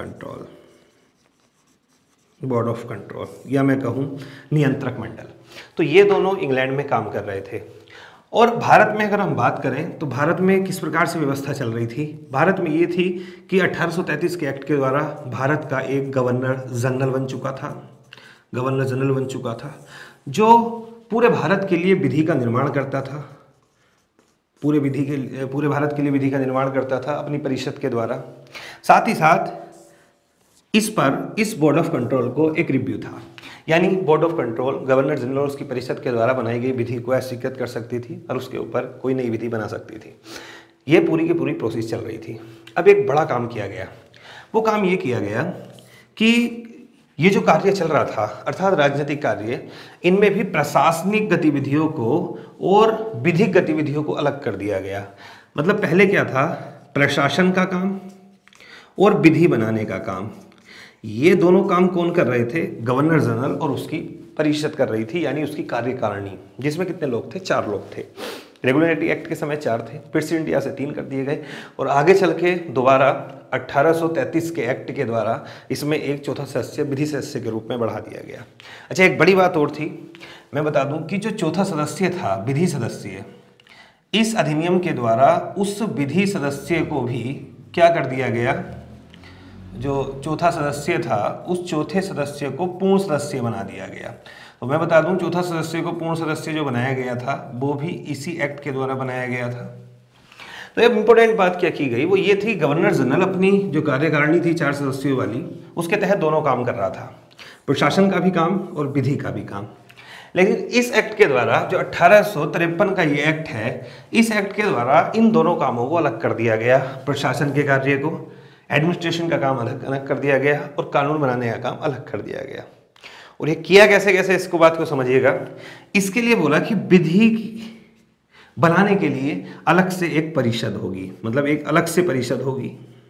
कंट्रोल, या मैं कहूँ नियंत्रक मंडल। तो ये दोनों इंग्लैंड में काम कर रहे थे। और भारत में अगर हम बात करें तो भारत में किस प्रकार से व्यवस्था चल रही थी। भारत में ये थी कि 1833 के एक्ट के द्वारा भारत का एक गवर्नर जनरल बन चुका था, जो पूरे भारत के लिए विधि का निर्माण करता था, पूरे भारत के लिए विधि का निर्माण करता था अपनी परिषद के द्वारा। साथ ही साथ इस बोर्ड ऑफ कंट्रोल को एक रिव्यू था, यानी Board of Control Governor General और उसकी परिषद के द्वारा बनाई गई विधि को अस्वीकृत कर सकती थी और उसके ऊपर कोई नई विधि बना सकती थी। ये पूरी की पूरी प्रोसेस चल रही थी। अब एक बड़ा काम किया गया, वो काम ये किया गया कि ये जो कार्य चल रहा था, अर्थात राजनीतिक कार्य, इनमें भी प्रशासनिक गतिविधियों को और विधिक गतिविधियों को अलग कर दिया गया। मतलब पहले क्या था, प्रशासन का काम और विधि बनाने का काम, ये दोनों काम कौन कर रहे थे, गवर्नर जनरल और उसकी परिषद कर रही थी, यानी उसकी कार्यकारिणी, जिसमें कितने लोग थे, 4 लोग थे। रेगुलेटरी एक्ट के समय 4 थे, पिट्स इंडिया से 3 कर दिए गए, और आगे चल के दोबारा 1833 के एक्ट के द्वारा इसमें एक चौथा सदस्य विधि सदस्य के रूप में बढ़ा दिया गया। अच्छा, एक बड़ी बात और थी, मैं बता दूं कि जो चौथा सदस्य था, विधि सदस्य, इस अधिनियम के द्वारा उस विधि सदस्य को भी क्या कर दिया गया, जो चौथा सदस्य था उस चौथे सदस्य को पूर्ण सदस्य बना दिया गया। तो मैं बता दूं, चौथा सदस्य को पूर्ण सदस्य जो बनाया गया था वो भी इसी एक्ट के द्वारा बनाया गया था। तो अब इंपॉर्टेंट बात क्या की गई, वो ये थी, गवर्नर जनरल अपनी जो कार्यकारिणी थी 4 सदस्यों वाली, उसके तहत दोनों काम कर रहा था, प्रशासन का भी काम और विधि का भी काम। लेकिन इस एक्ट के द्वारा, जो 1853 का ये एक्ट है, इस एक्ट के द्वारा इन दोनों कामों को अलग कर दिया गया। प्रशासन के कार्य को, एडमिनिस्ट्रेशन का काम अलग कर दिया गया, और कानून बनाने का काम अलग कर दिया गया। और ये किया कैसे, इसको बात को समझिएगा। इसके लिए बोला कि विधि बनाने के लिए अलग से एक परिषद होगी, मतलब एक अलग से परिषद होगी,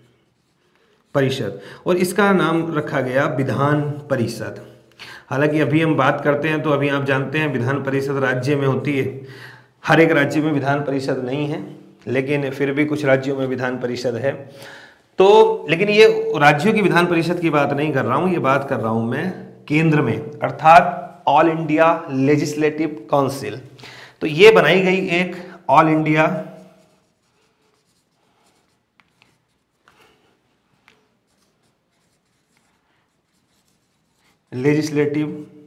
परिषद, और इसका नाम रखा गया विधान परिषद। हालांकि अभी हम बात करते हैं तो अभी आप जानते हैं विधान परिषद राज्य में होती है, हर एक राज्य में विधान परिषद नहीं है, लेकिन फिर भी कुछ राज्यों में विधान परिषद है। तो लेकिन ये राज्यों की विधान परिषद की बात नहीं कर रहा हूं, ये बात कर रहा हूं मैं केंद्र में, अर्थात ऑल इंडिया लेजिस्लेटिव काउंसिल। तो ये बनाई गई एक All India Legislative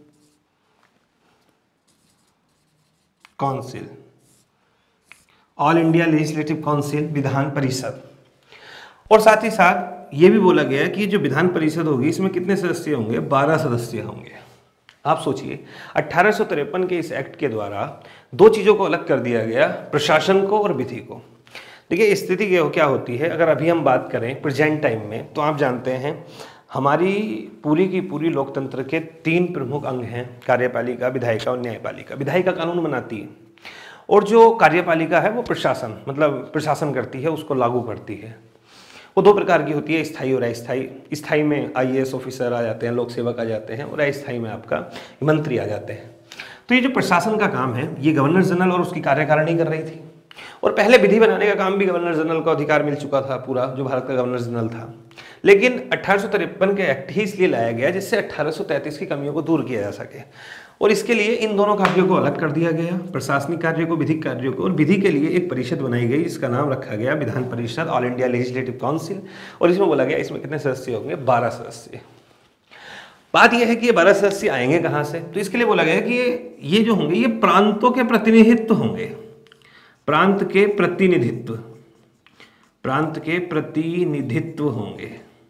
Council, All India Legislative Council विधान परिषद। और साथ ही साथ ये भी बोला गया कि जो विधान परिषद होगी इसमें कितने सदस्य होंगे, 12 सदस्य होंगे। आप सोचिए 1853 के इस एक्ट के द्वारा दो चीजों को अलग कर दिया गया, प्रशासन को और विधि को। देखिए स्थिति क्या होती है, अगर अभी हम बात करें प्रेजेंट टाइम में, तो आप जानते हैं हमारी पूरी की पूरी लोकतंत्र के 3 प्रमुख अंग हैं, कार्यपालिका, विधायिका और न्यायपालिका। विधायिका कानून बनाती है और जो कार्यपालिका है वो प्रशासन, मतलब प्रशासन करती है, उसको लागू करती है। वो 2 प्रकार की होती है, स्थायी और अस्थायी। स्थायी में IAS ऑफिसर आ जाते हैं, लोक सेवक आ जाते हैं, और अस्थायी में आपका मंत्री आ जाते हैं। तो ये जो प्रशासन का काम है ये गवर्नर जनरल और उसकी कार्यकारिणी कर रही थी, और पहले विधि बनाने का काम भी गवर्नर जनरल को अधिकार मिल चुका था पूरा, जो भारत का गवर्नर जनरल था। लेकिन 1853 के एक्ट ही इसलिए लाया गया जिससे 1833 की कमियों को दूर किया जा सके, और इसके लिए इन दोनों कार्यों को अलग कर दिया गया, प्रशासनिक कार्यों को, विधिक कार्यों को। और विधि के लिए एक परिषद बनाई गई जिसका नाम रखा गया Vidhan Parishad, all India Legislative council. और इसमें बोला गया इसमें कितने सदस्य होंगे, 12 सदस्य। बात यह है कि ये 12 सदस्य आएंगे कहाँ से, तो इसके लिए बोला गया कि ये जो होंगे ये प्रांतों के प्रतिनिधित्व होंगे, प्रांत के प्रतिनिधित्व, प्रांत के प्रतिनिधित्व होंगे।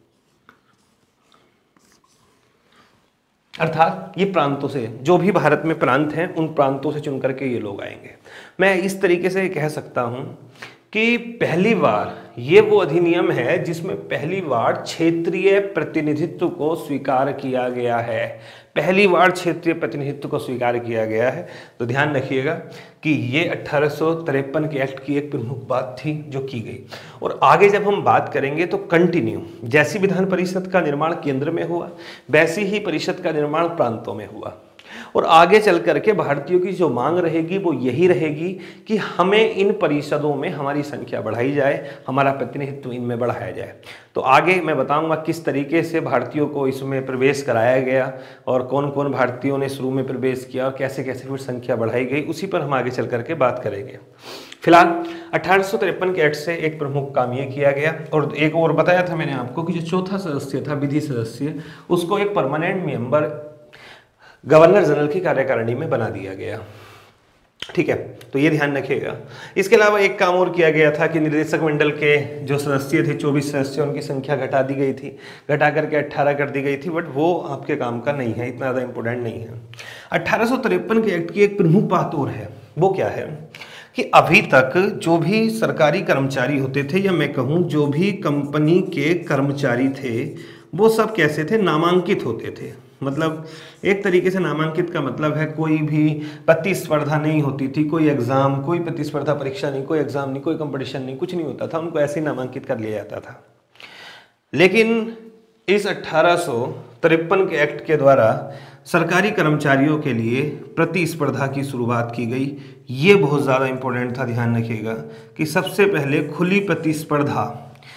अर्थात ये प्रांतों से, जो भी भारत में प्रांत हैं उन प्रांतों से चुन करके ये लोग आएंगे। मैं इस तरीके से कह सकता हूं कि पहली बार ये वो अधिनियम है जिसमें पहली बार क्षेत्रीय प्रतिनिधित्व को स्वीकार किया गया है, पहली बार क्षेत्रीय प्रतिनिधित्व को स्वीकार किया गया है। तो ध्यान रखिएगा कि ये 1853 के एक्ट की एक प्रमुख बात थी जो की गई। और आगे जब हम बात करेंगे तो कंटिन्यू, जैसी विधान परिषद का निर्माण केंद्र में हुआ वैसी ही परिषद का निर्माण प्रांतों में हुआ। और आगे चल करके भारतीयों की जो मांग रहेगी वो यही रहेगी कि हमें इन परिषदों में हमारी संख्या बढ़ाई जाए, हमारा प्रतिनिधित्व इनमें बढ़ाया जाए। तो आगे मैं बताऊंगा किस तरीके से भारतीयों को इसमें प्रवेश कराया गया और कौन कौन भारतीयों ने शुरू में प्रवेश किया और कैसे कैसे फिर संख्या बढ़ाई गई, उसी पर हम आगे चल करके बात करेंगे। फिलहाल 1853 के एक्ट से एक प्रमुख काम ये किया गया, और एक और बताया था मैंने आपको कि जो चौथा सदस्य था विधि सदस्य, उसको एक परमानेंट मेंबर गवर्नर जनरल की कार्यकारिणी में बना दिया गया। ठीक है, तो ये ध्यान रखिएगा। इसके अलावा एक काम और किया गया था कि निर्देशक मंडल के जो सदस्य थे 24 सदस्य, उनकी संख्या घटा दी गई थी, घटा करके 18 कर दी गई थी, बट वो आपके काम का नहीं है, इतना ज़्यादा इंपॉर्टेंट नहीं है। 1853 के एक्ट की एक प्रमुख बात और है, वो क्या है कि अभी तक जो भी सरकारी कर्मचारी होते थे, या मैं कहूँ जो भी कंपनी के कर्मचारी थे, वो सब कैसे थे, नामांकित होते थे। मतलब एक तरीके से नामांकित का मतलब है कोई भी प्रतिस्पर्धा नहीं होती थी, कोई एग्जाम, कोई प्रतिस्पर्धा परीक्षा नहीं, कोई एग्जाम नहीं, कोई कंपटीशन नहीं, कुछ नहीं होता था, उनको ऐसे ही नामांकित कर लिया जाता था। लेकिन इस 1853 के एक्ट के द्वारा सरकारी कर्मचारियों के लिए प्रतिस्पर्धा की शुरुआत की गई। ये बहुत ज़्यादा इंपॉर्टेंट था, ध्यान रखिएगा कि सबसे पहले खुली प्रतिस्पर्धा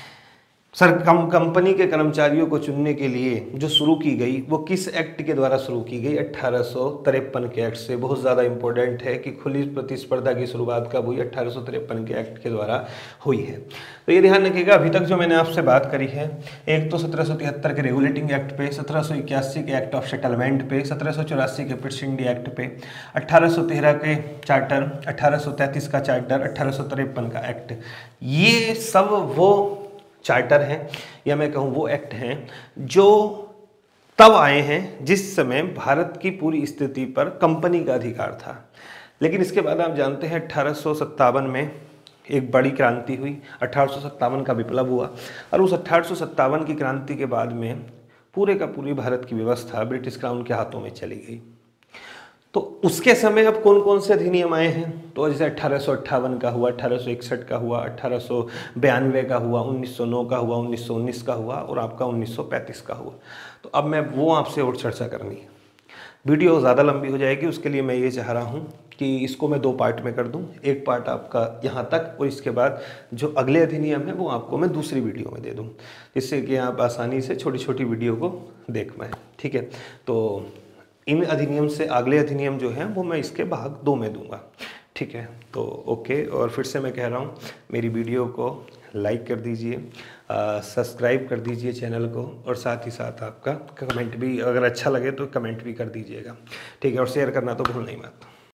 कंपनी के कर्मचारियों को चुनने के लिए जो शुरू की गई, वो किस एक्ट के द्वारा शुरू की गई, 1853 के एक्ट से। बहुत ज़्यादा इंपॉर्टेंट है कि खुली प्रतिस्पर्धा की शुरुआत कब हुई, 1853 के एक्ट के द्वारा हुई है। तो ये ध्यान रखिएगा। अभी तक जो मैंने आपसे बात करी है, एक तो 1773 के रेगुलेटिंग एक्ट पे, 1781 के एक्ट ऑफ सेटलमेंट पे, 1784 के पिट्स इंडिया एक्ट पे, 1813 के चार्टर, 1833 का चार्टर, 1853 का एक्ट, ये सब वो चार्टर हैं, या मैं कहूँ वो एक्ट हैं जो तब आए हैं जिस समय भारत की पूरी स्थिति पर कंपनी का अधिकार था। लेकिन इसके बाद आप जानते हैं 1857 में एक बड़ी क्रांति हुई, 1857 का विप्लव हुआ, और उस 1857 की क्रांति के बाद में पूरे का पूरी भारत की व्यवस्था ब्रिटिश क्राउन के हाथों में चली गई। तो उसके समय अब कौन कौन से अधिनियम आए हैं, तो जैसे 1858 का हुआ, 1861 का हुआ, 1892 का हुआ, 1909 का हुआ, 1919 का हुआ, और आपका 1935 का हुआ। तो अब मैं वो आपसे और चर्चा करनी है, वीडियो ज़्यादा लंबी हो जाएगी, उसके लिए मैं ये चाह रहा हूँ कि इसको मैं 2 पार्ट में कर दूं, एक पार्ट आपका यहाँ तक और इसके बाद जो अगले अधिनियम है वो आपको मैं दूसरी वीडियो में दे दूं, जिससे कि आप आसानी से छोटी छोटी वीडियो को देख पाएँ। ठीक है, तो इन अधिनियम से अगले अधिनियम जो हैं वो मैं इसके भाग 2 में दूंगा। ठीक है, तो ओके, और फिर से मैं कह रहा हूँ मेरी वीडियो को लाइक कर दीजिए, सब्सक्राइब कर दीजिए चैनल को, और साथ ही साथ आपका कमेंट भी अगर अच्छा लगे तो कमेंट भी कर दीजिएगा। ठीक है, और शेयर करना तो भूलना ही मत।